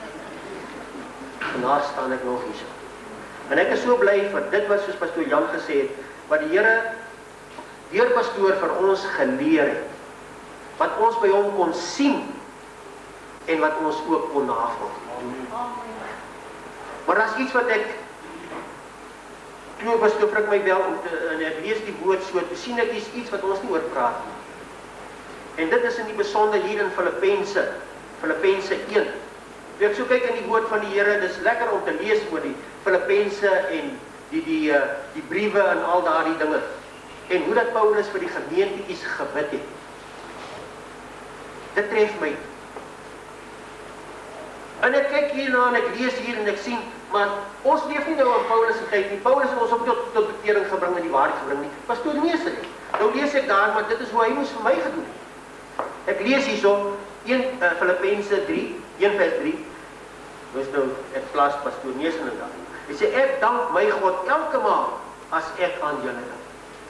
S9: En daar staan ek nog hierso. En ek is so bly vir dit wat soos pastoor Jan gesê het, wat die Here deur pastoor vir ons geleer het. Wat ons by hom kon sien en wat ons ook kon navolg. Maar as iets wat ek toe pastoor vrik my bel en ek lees die woord so, toe sien ek iets wat ons nie oor praat nie. En dit is in die besonder hier in Filippense 1. Toe ek so kyk in die woord van die Here, dis lekker om te lees oor die Filippense en die briewe en al daardie dinge. En hoe dat Paulus vir die gemeentetjies gebid het. Dit tref my. En ek kyk hierna en ek lees hier en ek sien, maar ons leef nie nou in Paulus se tyd nie. Paulus het ons op tot bekering gebring en die waarheid gebring nie. Pastoor Meester nie. Nou lees ek daar, maar dit is hoe hy moes vir my gedoen het. Ek lees hierso Filippense 3, 1 vers 3. Dus nou, ek plaas pastoor Meester in daar. Hy sê, ek dank my God elke maal as ek aan julle dink.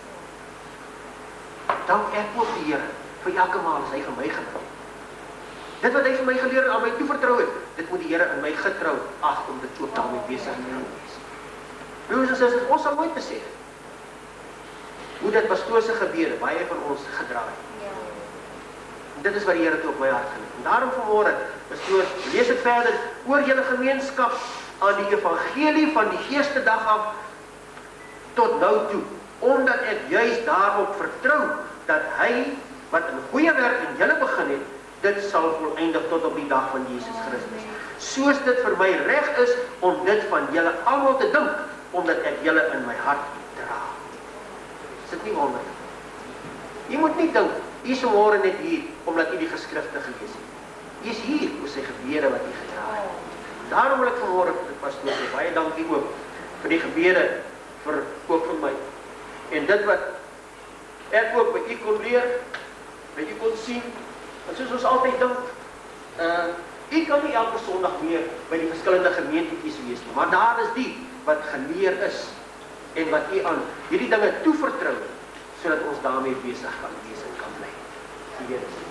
S9: Dank ek ook die Here vir elke maal as hy vir my gedoen. Dit wat hy vir my geleer en aan my toevertrou het, dit moet die Here in my getrou ag om dit ook daarmee besig te wees. Broers en susters, ons sal nooit besef hoe dit pastoor se gebede baie van ons gedra het. En dit is wat die Here toe op my hart geneem. En daarom vanmôre, pastoor, lees ek verder oor julle gemeenskap aan die evangelie van die eerste dag af tot nou toe, omdat ek juis daarop vertrou dat hy wat 'n goeie werk in julle begin het, dit sal voleindig tot op die dag van Jesus Christus. Soos dit vir my reg is om dit van julle almal te dink, omdat ek julle in my hart dra. Is dit nie wonderlik? Jy moet nie dink, jy is vanmôre net hier, omdat jy die geskrifte gelees het. Jy is hier, oor sy gebede wat jy gedra het. Daarom wil ek vanmôre, pastoor, baie dankie ook, vir die gebede, ook vir my. En dit wat ek ook by u kon leer, by u kon sien, en soos ons altyd dink, u kan nie elke Sondag meer by die verskillende gemeentetjies wees nie, maar daar is die wat geleer is, en wat u aan hierdie dinge toevertrou, sodat ons daarmee besig kan wees en kan bly. Die Here is.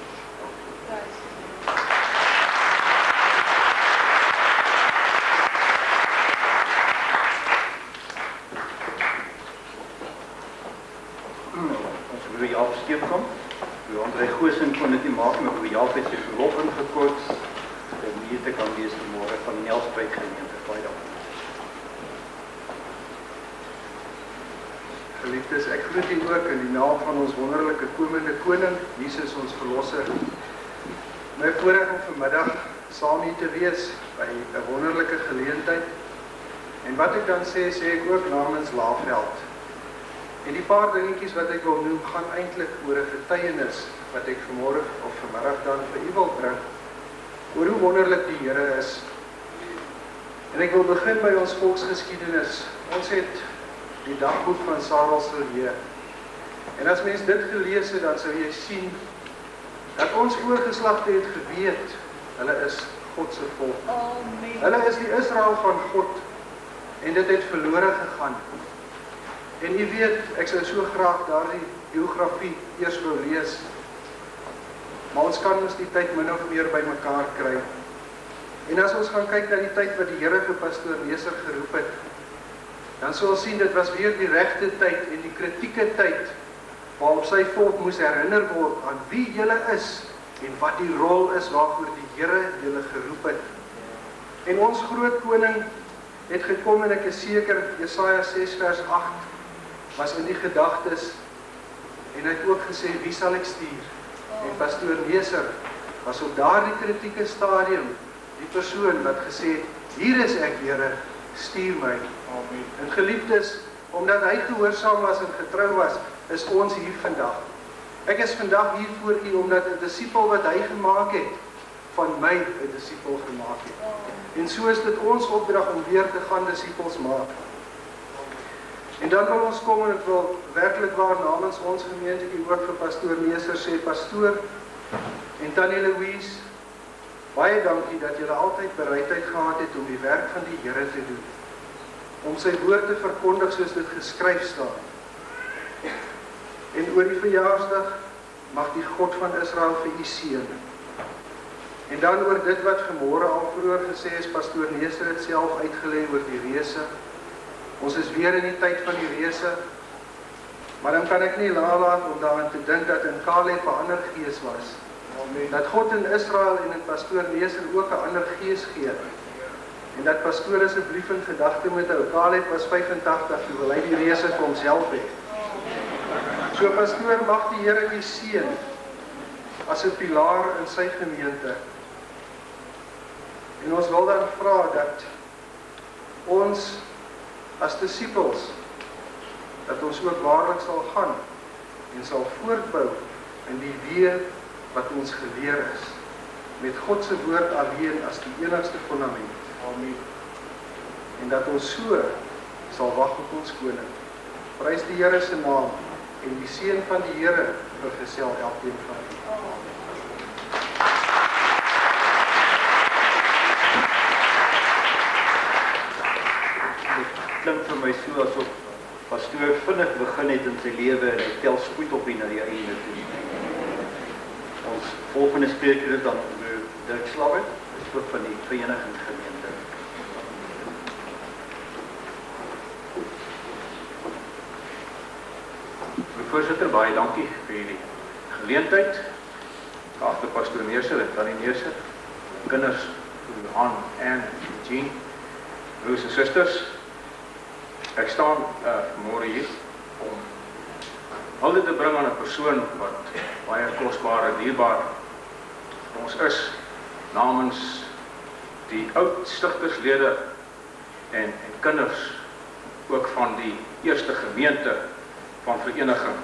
S1: Ons wil die afskeid kom. André Goosen kon dit nie maak, maar oor Jaap het sy verlof ingekort om hier te kan wees vanmôre van die Nelspruit gemeente. Baie dankie.
S10: Geliefdes, ek groet u ook in die naam van ons wonderlike komende koning, Jesus ons verlosser. My voorreg om vanmiddag saam hier te wees by 'n wonderlike geleentheid. En wat ek dan sê ek ook namens Laagveld. En die paar dingetjies wat ek wil noem, gaan eintlik oor 'n getuienis wat ek vanmôre of vanmiddag dan vir u wil bring, oor hoe wonderlik die Here is. En ek wil begin by ons volksgeskiedenis. Ons het die dagboek van Sarel Silje. En as mens dit gelees het, dan sou jy sien dat ons voorgeslagte het geweet, hulle is God se volk. Hulle is die Israel van God en dit het verlore gegaan. En u weet, ek sou so graag daardie biografie eers wou lees, maar ons kan ons die tyd min of meer by mekaar kry. En as ons gaan kyk na die tyd wat die Here vir pastoor Neser geroep het, dan sal ons sien dit was weer die regte tyd en die kritieke tyd waarop sy volk moes herinner word aan wie julle is en wat die rol is waarvoor die Here julle geroep het. En ons groot koning het gekom en ek is seker Jesaja 6 vers 8 was in die gedagtes en hy het ook gesê wie sal ek stuur? En pastoor Neser was op daardie kritieke stadium die persoon wat gesê het, hier is ek Here, stuur my. Amen. En geliefdes, omdat hy gehoorsaam was en getrou was, is ons hier vandag. Ek is vandag hier voor u omdat 'n disipel wat hy gemaak het, van my 'n disipel gemaak het. En so is dit ons opdrag om weer te gaan disipels maak. En dan wil ons kom en ek wil werklik waar namens ons gemeente die ook vir pastoor Neser sê, pastoor en Tannie Louise, baie dankie dat julle altyd bereidheid gehad het om die werk van die Here te doen. Om sy woord te verkondig soos dit geskryf staan. En oor die verjaarsdag mag die God van Israel vir u seën. En dan oor dit wat vanmôre al vroeër gesê is, pastoor Neser het self uitgelê oor die reëse. Ons is weer in die tyd van die reëse. Maar dan kan ek nie nalat om daaraan te dink dat in Caleb 'n ander gees was. Amen. Dat God in Israel en in pastoor Neser ook 'n ander gees gee. En dat pastoor asseblief in gedagte moet hou, Caleb was 85, toe wil hy die reëse vir homself hê. So pastoor, mag die Here u seën as 'n pilaar in sy gemeente. En ons wil dan vra dat ons as disipels, dat ons ook waarlik sal gaan en sal voortbou in die weë wat ons geleer is, met God se woord alleen as die enigste fondament. Amen. En dat ons so sal wag op ons koning. Prys die Here se naam en die seën van die Here vergesel elkeen van u.
S1: Klink vir my so asof pastoor vinnig begin het in sy lewe en hy tel spoed op na die einde toe. Ons volgende spreker is dan Dirk Slabber, hoof van die Vereniging Gemeente.
S11: Voorsitter, baie dankie vir die geleentheid. Geagte pastoor Neser en Tannie Neser, kinders, Johan en Jean, broers en susters. Ek staan vanmôre hier om hulde te bring aan 'n persoon wat baie kosbaar en dierbaar vir ons is, namens die oud stigterslede en kinders ook van die eerste gemeente van vereniging.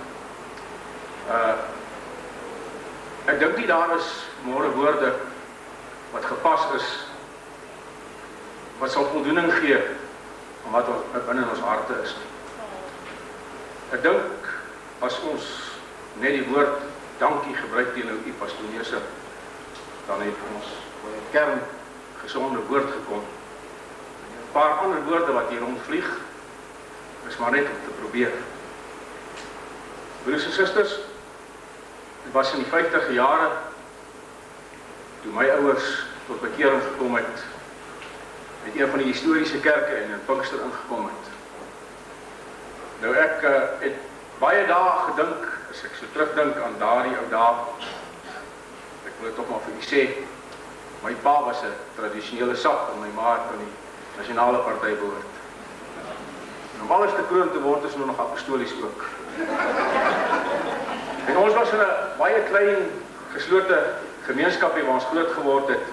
S11: Ek dink nie daar is môre woorde wat gepas is, wat sal voldoening gee aan wat binne in ons harte is. Ek dink as ons net die woord dankie gebruik teenoor u pastoor Neser, dan het ons by 'n kern gesonde woord gekom. 'n Paar ander woorde wat hier rondvlieg, is maar net om te probeer. Broers en susters, dit was in die 50e jare, toe my ouers tot bekering gekom het, met een van die historiese kerke en in Pinkster ingekom het. Nou ek het baie dae gedink, as ek so terugdink aan daardie ou dae, ek wil tog maar vir u sê, my pa was 'n tradisionele sak en my ma het aan die nasionale party behoort. En om alles te kroon te word is nog apostolies ook. En ons was in 'n baie klein geslote gemeenskapie waar ons groot geword het.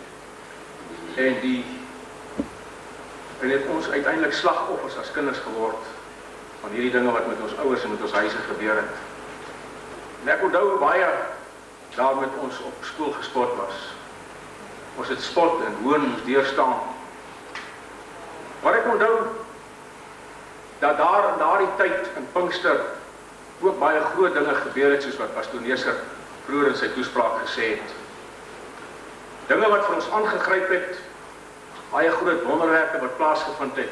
S11: En het ons uiteindelik slagoffers as kinders geword van hierdie dinge wat met ons ouers en met ons huise gebeur het. En ek onthou baie daar met ons op skool gesport was. Ons het spot en hoon moes deurstaan. Maar ek onthou dat daar in daardie tyd in Pinkster ook baie groot dinge gebeur het, soos wat Pastoor Neser vroeër in sy toespraak gesê het. Dinge wat vir ons aangegryp het, baie groot wonderwerke wat plaasgevind het.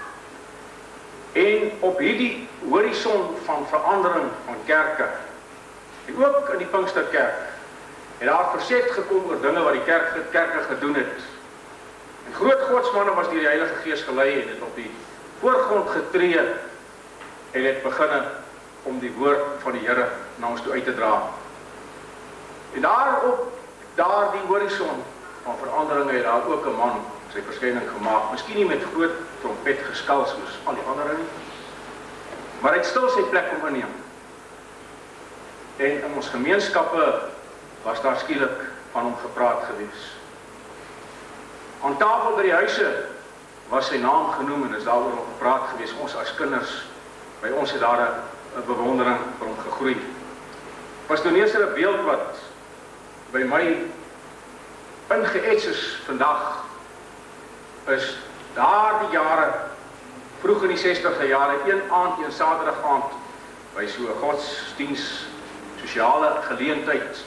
S11: En op hierdie horison van verandering van kerke, en ook in die Pinksterkerk, het daar verzet gekom oor dinge wat die kerke gedoen het. En groot godsmanne was deur die Heilige Gees gelei en het op die voorgrond getree en het begin om die woord van die Here na ons toe uit te dra. En daar die horison van veranderinge het daar ook 'n man sy verskyning gemaak, miskien nie met groot trompet geskal soos al die ander nie, maar hy het stil sy plek om inneem. En in ons gemeenskappe was daar skielik van hom gepraat gewees. Aan tafel by die huise was sy naam genoem en is daaroor nog gepraat gewees. Ons as kinders, by ons het daar 'n bewondering vir hom gegroei. Pastoor Neser, 'n beeld wat by my ingeets is vandag, is daar die jare, vroeg in die 60e jare, een aand, een Saterdag aand, by so 'n godsdiens, sosiale geleentheid,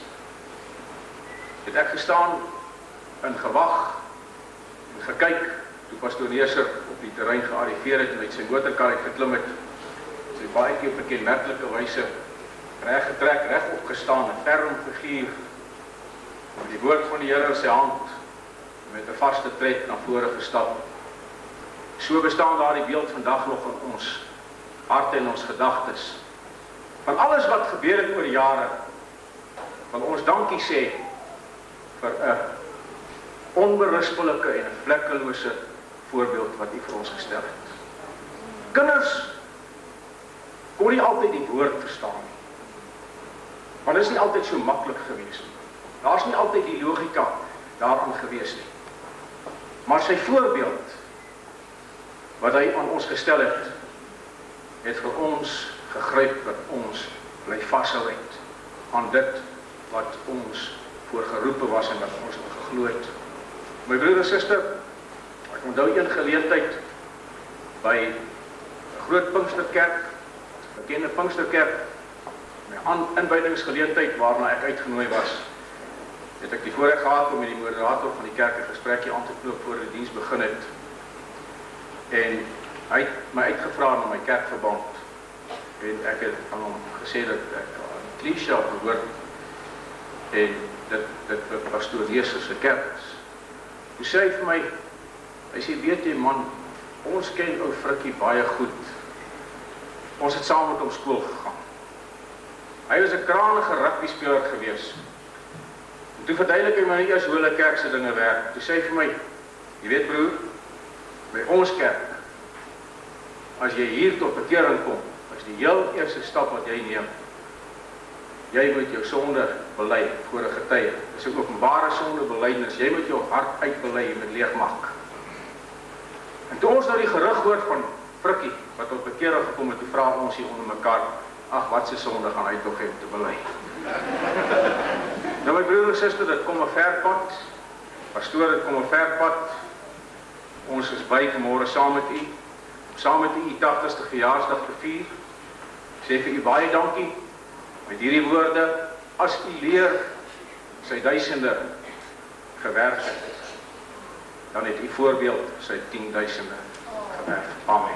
S11: het ek gestaan en gewag en gekyk toe Pastoor Neser op die terrein gearriveer het en uit sy motorkar het geklim het. Sy baie keer op 'n kenmerklike wyse reg getrek, reg opgestaan, 'n ferm figuur, met die woord van die Here in sy hand, met 'n vaste tred na vore gestap. So bestaan daar die beeld vandag nog in ons harte en ons gedagtes. Van alles wat gebeur het oor jare, wil ons dankie sê vir 'n onberispelike en 'n vlekkelose voorbeeld wat U vir ons gestel het. Kinders kon nie altyd die woord verstaan nie, want dit is nie altyd so maklik gewees nie. Daar is nie altyd die logika daaraan gewees nie. Maar sy voorbeeld wat hy aan ons gestel het vir ons gegryp dat ons bly vashou het aan dit wat ons voor geroepe was en wat ons geglo het. My broer en suster, ek onthou een geleentheid by 'n groot Pinksterkerk, bekende Pinksterkerk, my inwydingsgeleentheid waarna ek uitgenooi was, het ek die voorreg gehad om met die moderator van die kerk 'n gesprekkie aan te knoop voor die diens begin het. En hy het my uitgevra na my kerkverband. En ek het aan hom gesê dat ek aan Clichy behoort en dit vir Pastoor Neser se kerk is. Toe sê hy vir my, hy sê, weet jy man, ons ken ou Frikkie baie goed. Ons het saam met hom skool gegaan. Hy was 'n krangige rugbyspeler gewees. En toe verduidelik hy my eers hoe hulle kerk se dinge werk. Toe sê hy vir my, jy weet broer, by ons kerk, as jy hier tot bekering kom, is die heel eerste stap wat jy neem, jy moet jou sonde bely voor 'n getuie. Dis 'n openbare sondebelydenis. Jy moet jou hart uitbely, jy moet leegmaak. En toe ons nou die gerug hoor van Frikkie wat tot bekering gekom het, toe vra ons hier onder mekaar, ag, wat se sonde gaan hy tog hê om te bely? Nou my broer en suster, dit kom 'n ver pad. Pastoor, dit kom 'n ver pad. Ons is by vanmôre saam met u, om saam met u 80ste verjaarsdag te vier. Ek sê vir u baie dankie met hierdie woorde, as u leer sy duisende gewerf het, dan het u voorbeeld sy 10.000e gewerf. Amen.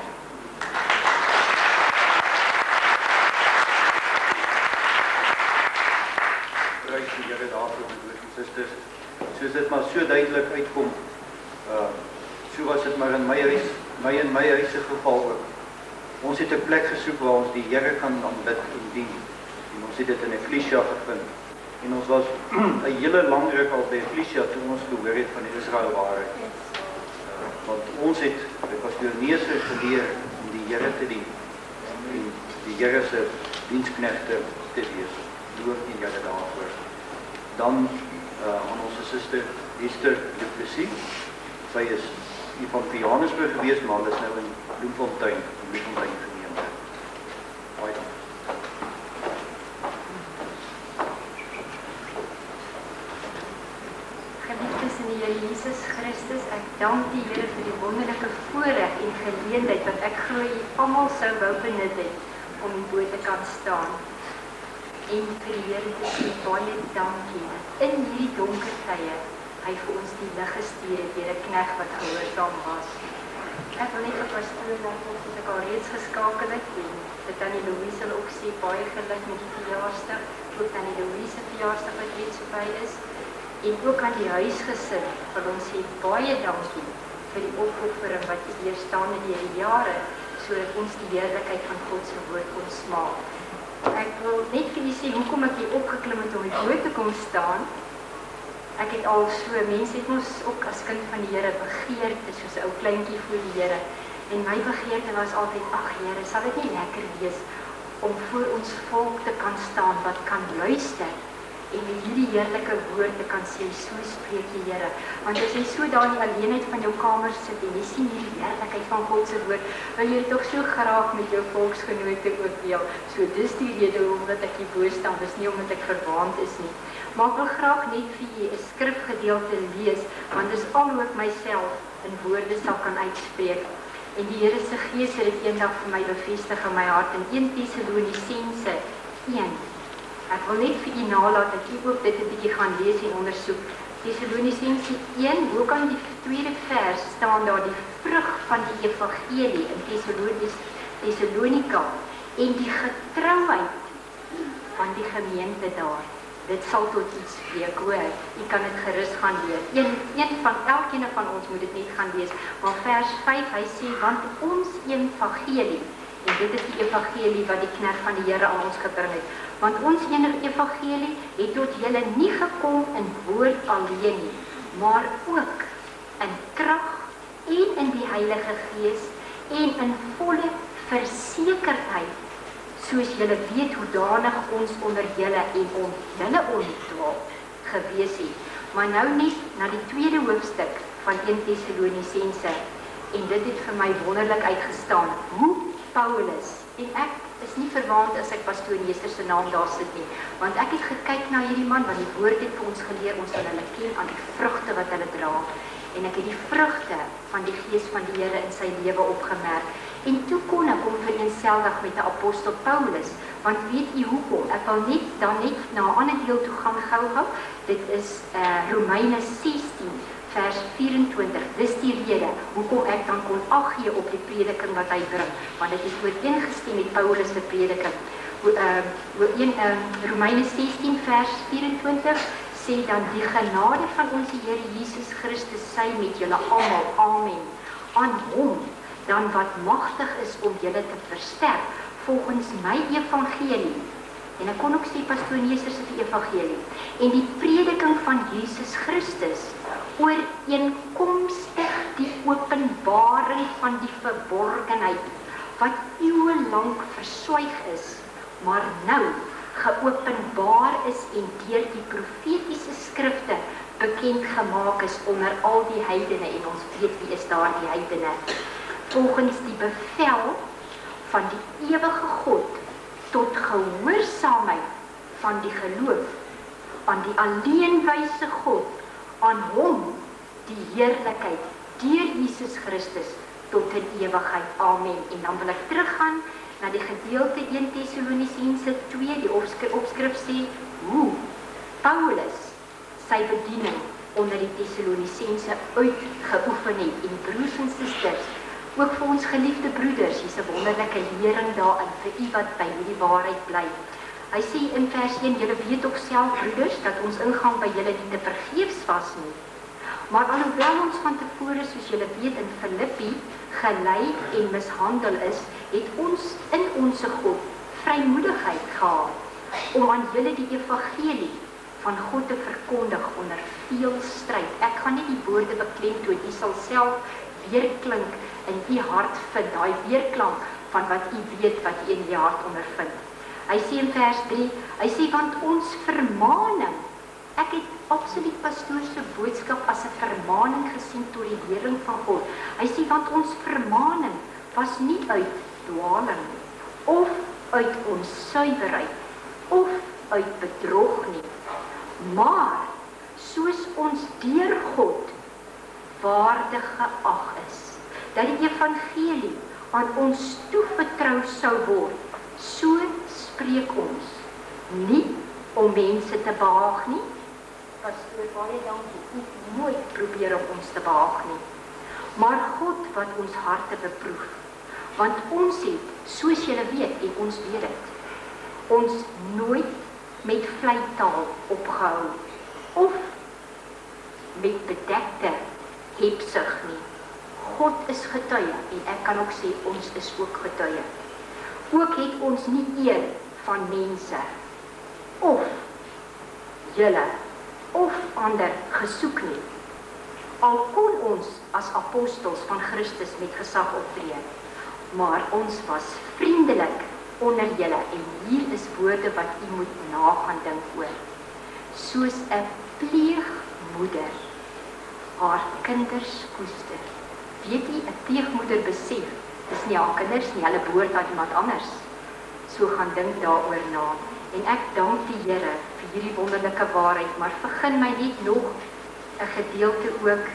S1: Prys die Here daarvoor, broers en susters. Soos dit maar so duidelik uitkom, so was dit maar in my huis, my en my huis se geval ook. ons het 'n plek gesoek waar ons die Here kan aanbid en dien. En ons het dit in Efesia gevind. En ons was 'n hele lang ruk al by Efesia toe ons gehoor het van die Israel waarheid. Want ons het by pastoor Neser geleer om die Here te dien. En die Here se diensknegte te wees. Loof die Here daarvoor. Dan aan ons suster Esther Du Plessis. Sy is hier van Johannesburg gewees, maar hulle is nou in Bloemfontein gemeente. Baie dankie.
S12: Geliefdes in die Here Jesus Christus, ek dank die Here vir die wonderlike voorreg en geleentheid wat ek glo jy almal sou wou benut het om bo te kan staan. En vir die Here te sê baie dankie. In hierdie donker tye hy vir ons die lig gestuur het deur 'n knegt wat gehoorsaam was. Ek wil net vir pastoor laat ons dat ek al reeds geskakel het en dit aan die Louise ook sê baie geluk met die verjaarsdag, ook aan die Louise verjaarsdag wat reeds verby is. En ook aan die huisgesin wil ons sê baie dankie vir die opoffering wat hier staan in die jare, sodat ons die heerlikheid van God se woord kon smaak. Ek wil net vir julle sê hoekom ek hier opgeklim het om die woord te kom staan. Ek het al so, mense het ons ook as kind van die Here begeerte, soos 'n ou kleintjie voor die Here. En my begeerte was altyd, ag Here, sal dit nie lekker wees om voor ons volk te kan staan wat kan luister en met hierdie heerlike woorde kan sê, so spreek die Here. Want as jy so daar in die alleenheid van jou kamer sit en jy sien hierdie heerlikheid van God se woord, wil jy dit tog so graag met jou volksgenote ook deel. So dis die rede omdat ek hier bo staan, dis nie omdat ek verwaand is nie. Maar ek wil graag net vir julle 'n skrifgedeelte lees, want dis al hoe ek myself in woorde sal kan uitspreek. En die Here se Gees het dit eendag vir my bevestig in my hart in 1 Tessalonisense 1. Ek wil net vir u nalat dat u ook dit 'n bietjie gaan lees en ondersoek. Tessalonisense 1, hoe kan die tweede vers staan daar die vrug van die evangelie in Tessalonika en die getrouheid van die gemeente daar. Dit sal tot iets spreek, hoor. U kan dit gerus gaan lees. Elkeen van ons moet dit net gaan lees. Maar vers 5, hy sê, want ons evangelie, en dit is die evangelie wat die knegt van die Here aan ons gebring het, want ons enige evangelie het tot julle nie gekom in woord alleen nie, maar ook in krag en in die Heilige Gees en in volle versekerdheid, soos julle weet hoe danig ons onder julle en om julle ontwaal gewees het. Maar nou net na die tweede hoofstuk van 1 Tessalonisense, en dit het vir my wonderlik uitgestaan, hoe Paulus, en ek is nie verwaand as ek pastoor Neser se naam daar sit nie, want ek het gekyk na hierdie man, want die woord het vir ons geleer, ons sal hulle ken aan die vrugte wat hulle dra, en ek het die vrugte van die Gees van die Here in sy lewe opgemerk, en toe kon ek hom vereenselwig met die apostel Paulus, want weet u hoekom? Ek wil net na 'n ander deel toe gaan gou, dit is Romeine 16, vers 24, dis die rede, hoekom ek dan kon ag gee op die prediking wat hy bring, want dit is ooreengestem met Paulus se prediking. Romeine 16, vers 24, sê dan die genade van ons Here Jesus Christus sy met julle almal, amen, aan hom, dan wat magtig is om julle te versterk, volgens my evangelie, en ek kon ook sê pastoor Neser se evangelie, en die prediking van Jesus Christus, ooreenkomstig die openbaring van die verborgenheid, wat eeue lank verswyg is, maar nou geopenbaar is en deur die profetiese skrifte bekend gemaak is onder al die heidene, en ons weet wie is daar die heidene, volgens die bevel van die ewige God tot gehoorsaamheid van die geloof aan die alleenwyse God, aan hom die heerlikheid deur Jesus Christus tot in ewigheid. Amen. En dan wil ek teruggaan na die gedeelte 1 Tessalonisense 2, die opskrif sê hoe Paulus sy bediening onder die Tessalonisense uitgeoefen het. En broers en susters, ook vir ons geliefde broeders, hier's 'n wonderlike lering daarin vir u wat by hierdie waarheid bly. Hy sê in vers 1, julle weet ook self broeders, dat ons ingang by julle nie te vergeefs was nie. Maar alhoewel ons van tevore, soos julle weet, in Filippi gelei en mishandel is, het ons in ons God vrymoedigheid gehad om aan julle die evangelie van God te verkondig onder veel stryd. Ek gaan nie die woorde beklemtoon, u sal self weerklink in u hart vind, daai weerklank van wat u weet, wat u in u hart ondervind. Hy sê in vers 3, hy sê, want ons vermaning, ek het absoluut pastoor se boodskap as 'n vermaning gesien tot die lering van God. Hy sê, want ons vermaning was nie uit dwaling, of uit onsuiverheid, of uit bedrog nie, maar soos ons deur God waardig geag is, dat die evangelie aan ons toevertrou sou word, so spreek ons, nie om mense te behaag nie, pastoor, baie dankie, u nooit probeer om ons te behaag nie, maar God wat ons harte beproef, want ons het, soos julle weet, en ons weet dit, ons nooit met vleitaal opgehou, of met bedekte hebsug nie. God is getuie, en ek kan ook sê, ons is ook getuie. Ook het ons nie eer van mense, of julle, of ander gesoek nie. Al kon ons as apostels van Christus met gesag optree, maar ons was vriendelik onder julle, en hier is woorde wat u moet nagaan dink oor. Soos 'n pleegmoeder haar kinders koester. Weet u, 'n pleegmoeder besef, dis nie haar kinders nie, hulle behoort aan iemand anders. So gaan dink daaroor na. En ek dank die Here vir hierdie wonderlike waarheid, maar begin my net nog 'n gedeelte ook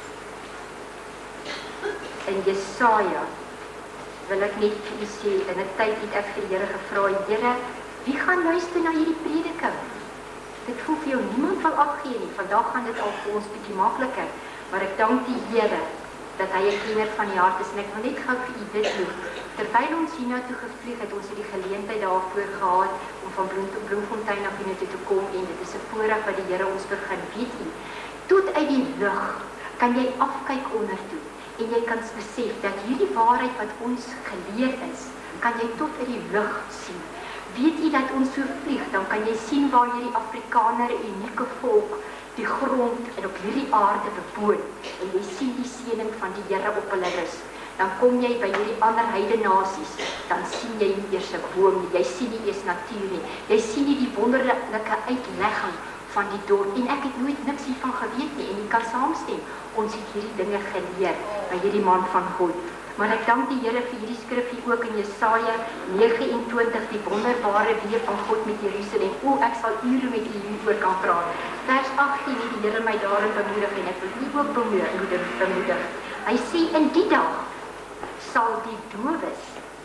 S12: in Jesaja. Wil ek net vir u sê, in 'n tyd het ek vir die Here gevra, Here, wie gaan luister na hierdie prediking? Dit voel vir jou niemand wil afgee nie. Vandag gaan dit al vir ons bietjie makliker, maar ek dank die Here dat hy 'n kenner van die hart is, en ek wil net gou vir u dit doen. Terwyl ons hiernatoe gevlieg het, ons het die geleentheid daarvoor gehad om van Bloemfontein af hiernatoe te kom, en dit is 'n voorreg wat die Here ons begin. Weet u, tot uit die lug kan jy afkyk ondertoe, en jy kan besef dat hierdie waarheid wat ons geleer is, kan jy tot uit die lug sien. Weet jy dat ons so vlieg, dan kan jy sien waar hierdie Afrikaner, 'n unieke volk, die grond en op hierdie aarde bewoon, en jy sien die seëning van die Here op hulle rus. Dan kom jy by hierdie ander heidenasies, dan sien jy nie eers 'n boom nie, jy sien nie eers natuur nie, jy sien nie die wonderlike uitlegging van die dorp, en ek het nooit niks hiervan geweet nie, en jy kan saamstem, ons het hierdie dinge geleer by hierdie man van God. Maar ek dank die Here vir hierdie skrifgie ook in Jesaja 29, die wonderbare weer van God met Jerusalem. Ek sal ure met u hieroor kan praat. Vers 18 het die Here my daarin bemoedig, en ek wil u ook bemoedig. Hy sê, in die dag sal die dowes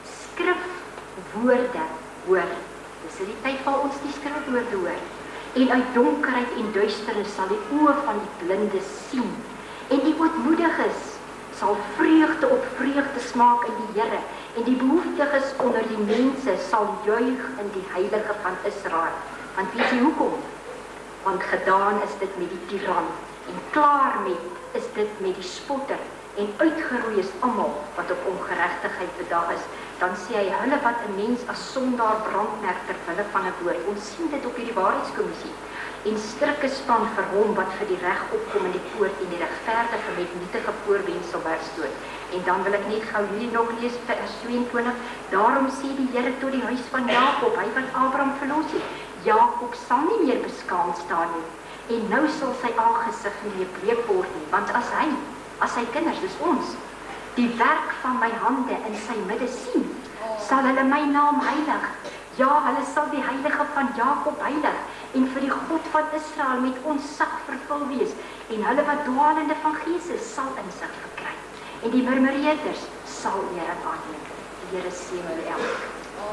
S12: skrifwoorde hoor. Dis die tyd waar ons die skrifwoorde hoor. En uit donkerheid en duisternis sal die oë van die blinde sien. En die ootmoediges sal vreugde op vreugde smaak in die Here, en die behoeftiges onder die mense sal juig in die Heilige van Israel. Want weet jy hoekom? Want gedaan is dit met die tiran, en klaar met is dit met die spotter, en uitgeroei is almal wat op ongeregtigheid bedag is. Dan sê hy, hulle wat 'n mens as sondaar brandmerk ter wille van 'n woord. Ons sien dit op hierdie waarheidskommissie. En strikke span vir hom wat vir die reg opkom in die poort, en die regverdige met nietige voorwendsel wegstoot. En dan wil ek net gou hierdie nog lees, vers 22. Daarom sê die Here tot die huis van Jakob, hy wat Abraham verlos het, Jakob sal nie meer beskaamd staan nie, en nou sal sy aangesig nie meer bleek word nie, want as sy kinders, dis ons, die werk van my hande in sy midde sien, sal hulle my naam heilig. Ja, hulle sal die Heilige van Jakob heilig, en vir die God van Israel met ontzag vervul wees, en hulle wat dwalende van gees is, sal insig verkry, en die murmureerders sal eer en aanneem. Die Here seën julle elkeen.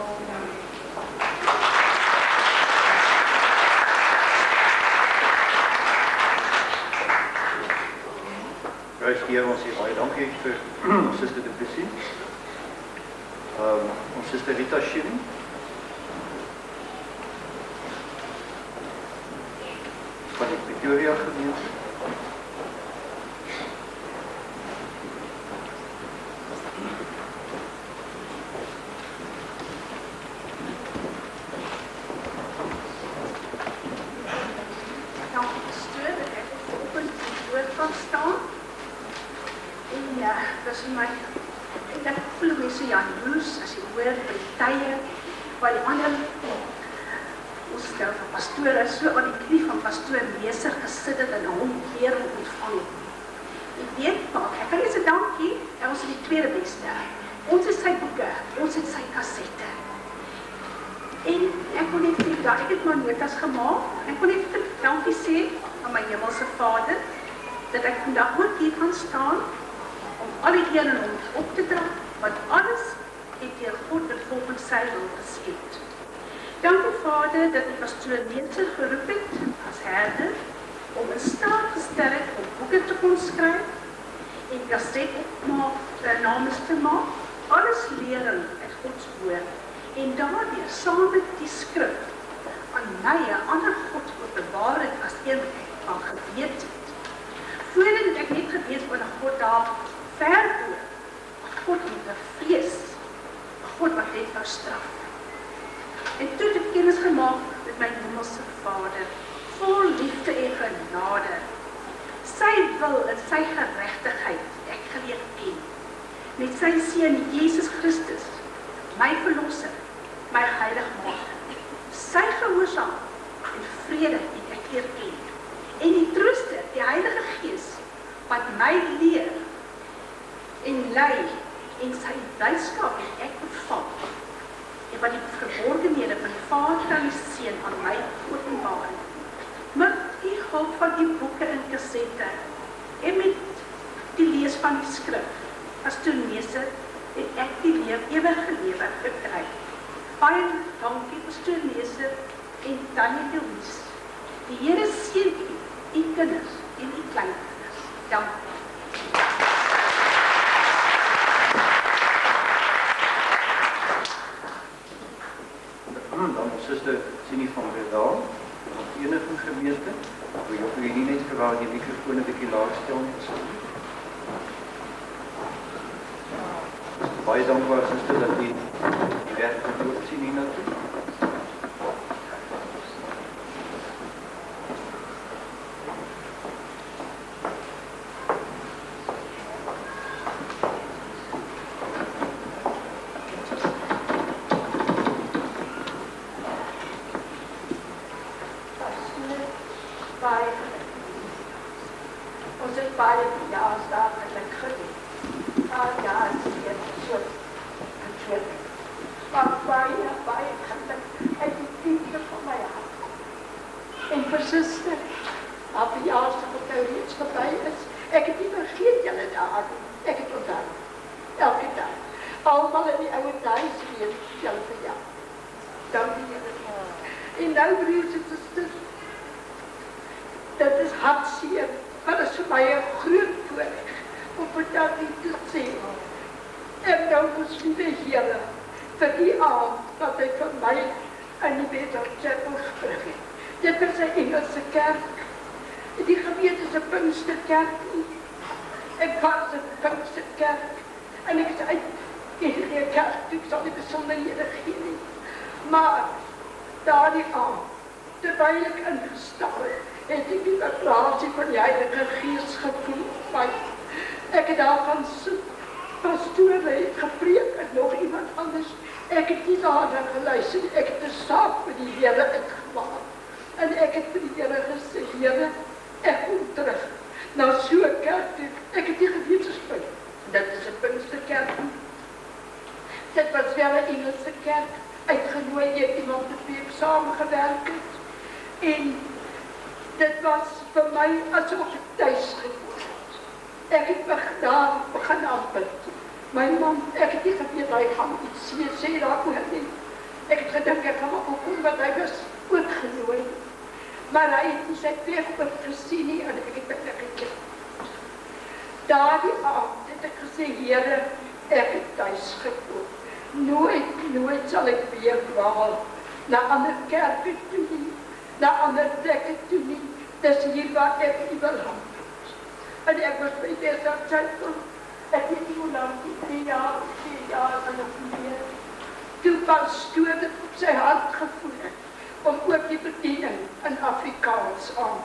S1: Prys die Here, ons sê baie dankie vir ons suster Du Plessis. Ons suster Rita Schilling. Van die Pretoria gemeente.
S13: vir my. En dan voel mense jaloers as jy hoor by die tye, waar die ander, ons stel van pastore, so aan die knie van pastoor Meester gesit het en hom leer ontvang het. Ek weet, maar ek kan nie sê dankie, ons is die tweede beste. Ons het sy boeke, ons het sy kassette. En ek wil net vir dat ek het maar notas gemaak. Ek wil net dankie sê aan my hemelse Vader, dat ek vandag ook hier kan staan, om al die eer en hom op te dra, want alles het deur God en volgens sy wil geskied. Dankie Vader, dat die pastoor Meester geroep het, as herder, om in staat gestel het om boeke te kon skryf, en kaset namens te maak, alles lering uit Gods woord, en daardeur saam met die skrif aan my 'n ander God openbaar het as een van geweet het. Voordat het ek net geweet van 'n God daar ver oor, 'n God met 'n vrees, 'n God wat net wou straf. En toe het ek kennis gemaak met my hemelse Vader, vol liefde en genade. Sy wil en sy geregtigheid ek geleer ken. Met sy seun Jesus Christus, my verlosser, my heiligmaker. Sy gehoorsaam en vrede het ek leer ken. En die trooster, die Heilige Gees, wat my leer en lei en sy blydskap het ek ontvang. En wat die verborgenhede van die Vader en die Seun aan my openbaar het. Met die hulp van die boeke en kassette en met die lees van die skrif, as toemeester het ek die ewige lewe gekry. Baie dankie pastoor Meester en Tannie de Wies. Die Here seën u kinders en u kleinkinders. Dankie.
S1: Dan ons suster Sienie van Redaal, van die Eniging gemeente. Wil jy nie net vir waar die mikrofoon 'n bietjie laag stel nie asseblief. Baie dankbaar suster dat die werk gedoen sien hier naartoe.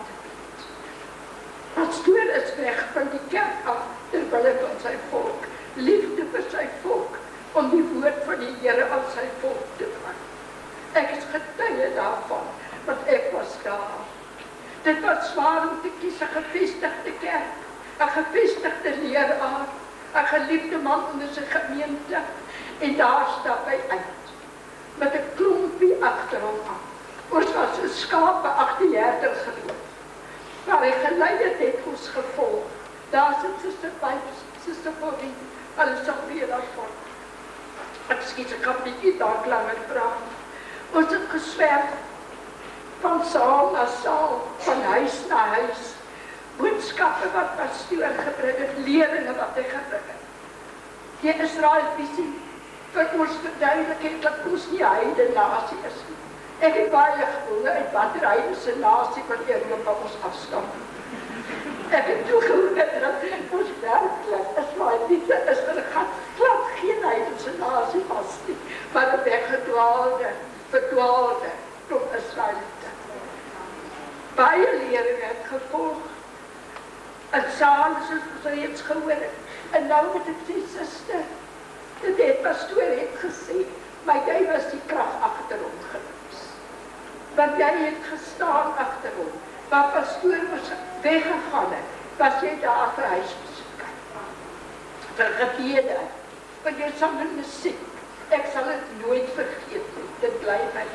S13: Pastoor is weg van die kerk af terwyl hy van sy volk
S14: liefde vir sy volk, om die woord van die Here aan sy volk te bring. Ek is getuie daarvan, want ek was daar. Dit was zwaar om te kies 'n gevestigde kerk, 'n gevestigde leraar, 'n geliefde man in sy gemeente, en daar stap hy uit, met 'n klompie agter hom aan. Ons was 'n skape agter die herder geloop. Maar hy gelei het ons gevolg. Daar sit Suster Pipes, Suster Bobby, hulle sal weer daarvan. Ek kan bietjie daar langer praat. Ons het geswerf van saal na saal, van huis na huis. Boodskappe wat pastoor gebring het, leringe wat hy gebring het. Die Israel-visie vir ons verduidelik het dat ons nie heide nasie is nie. Ek het baie gewonder uit watter heidense nasie van Europa ons afstam. Ek het toegehoor dat ons werklik Israeliete is, maar er gaan glad geen heidense nasie was nie, maar 'n weggedwaalde, verdwaalde klomp Israeliete. Baie leringe het gevolg, en saam soos ons reeds gehoor het. En nou moet ek sê, suster, die pastoor het gesê, maar jy was die krag agter hom gewees. Want jy het gestaan agter hom. Waar pastoor was weggegaan het, was jy daar vir huisbesoek. Vir gebede, vir jou sang en musiek. Ek sal dit nooit vergeet nie, dit bly my.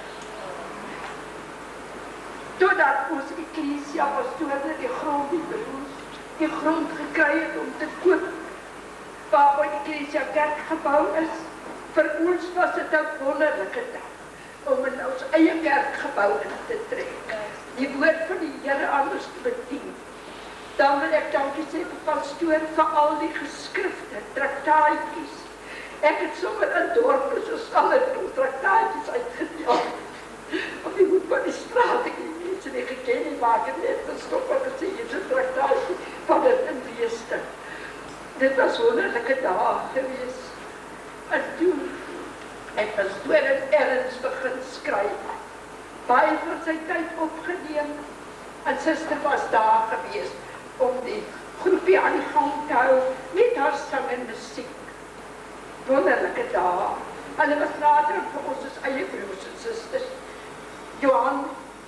S14: Totdat ons eklesia pastoor die grond die broers, die grond gekry het om te koop, waar die eklesia kerk gebou is. Vir ons was dit 'n wonderlike dag, om in ons eie kerkgebou in te trek. Die woord van die Here anders te bedien. Dan wil ek dankie sê vir pastoor vir al die geskrifte, traktaatjies. Ek het sommer in dorpe soos alle traktaatjies uitgedeel. Op die hoek van die straat, ek het mense nie geken nie, maar ek het net gestop en gesê, hier is 'n traktaatjie van dit in Weeste. Dit was wonderlike dae gewees. En toen het pastoor in Ernst begin skryf. Baie van sy tyd opgeneem, en suster was daar gewees om die groepie aan die gang te hou, met haar sang en musiek. Wonderlike dae. Hulle was later vir ons as eie broers en susters. Johan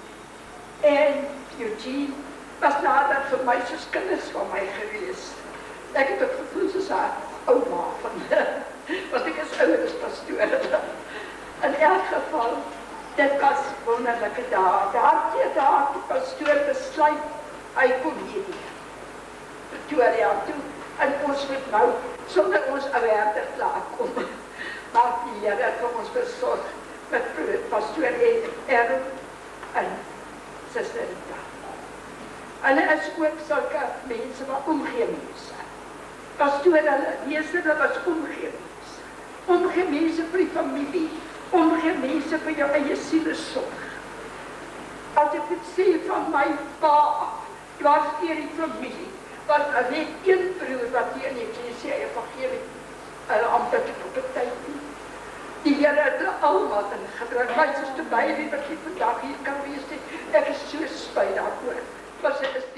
S14: en Eugene was later vir my soos kinders van my gewees. Ek het ook gevoel soos haar ouma van want ek is ouer as pastoor. In elk geval, dit was wonderlike dae. Daar die pastoor besluit, hy kom hierdie Pretoria toe, en ons moet nou, sonder ons ouerder klaarkom. Maar die Here het vir ons versorg, met pastoor Erwin en Suster Rita. Hulle is ook sulke mense wat omgee mense. Pastoor, hulle meeste was omgee mense. Omgee mense vir die familie, omgee mense vir jou eie sielesorg. As ek het sê van my pa af, dwars deur die familie, was net een broer wat hier in die eklesia evangelie amptelik op die tyd nie. Die Here het hulle almal ingebring. My suster Bailey wat hier vandag hier kan wees, ek is so spyt daaroor. Maar sy is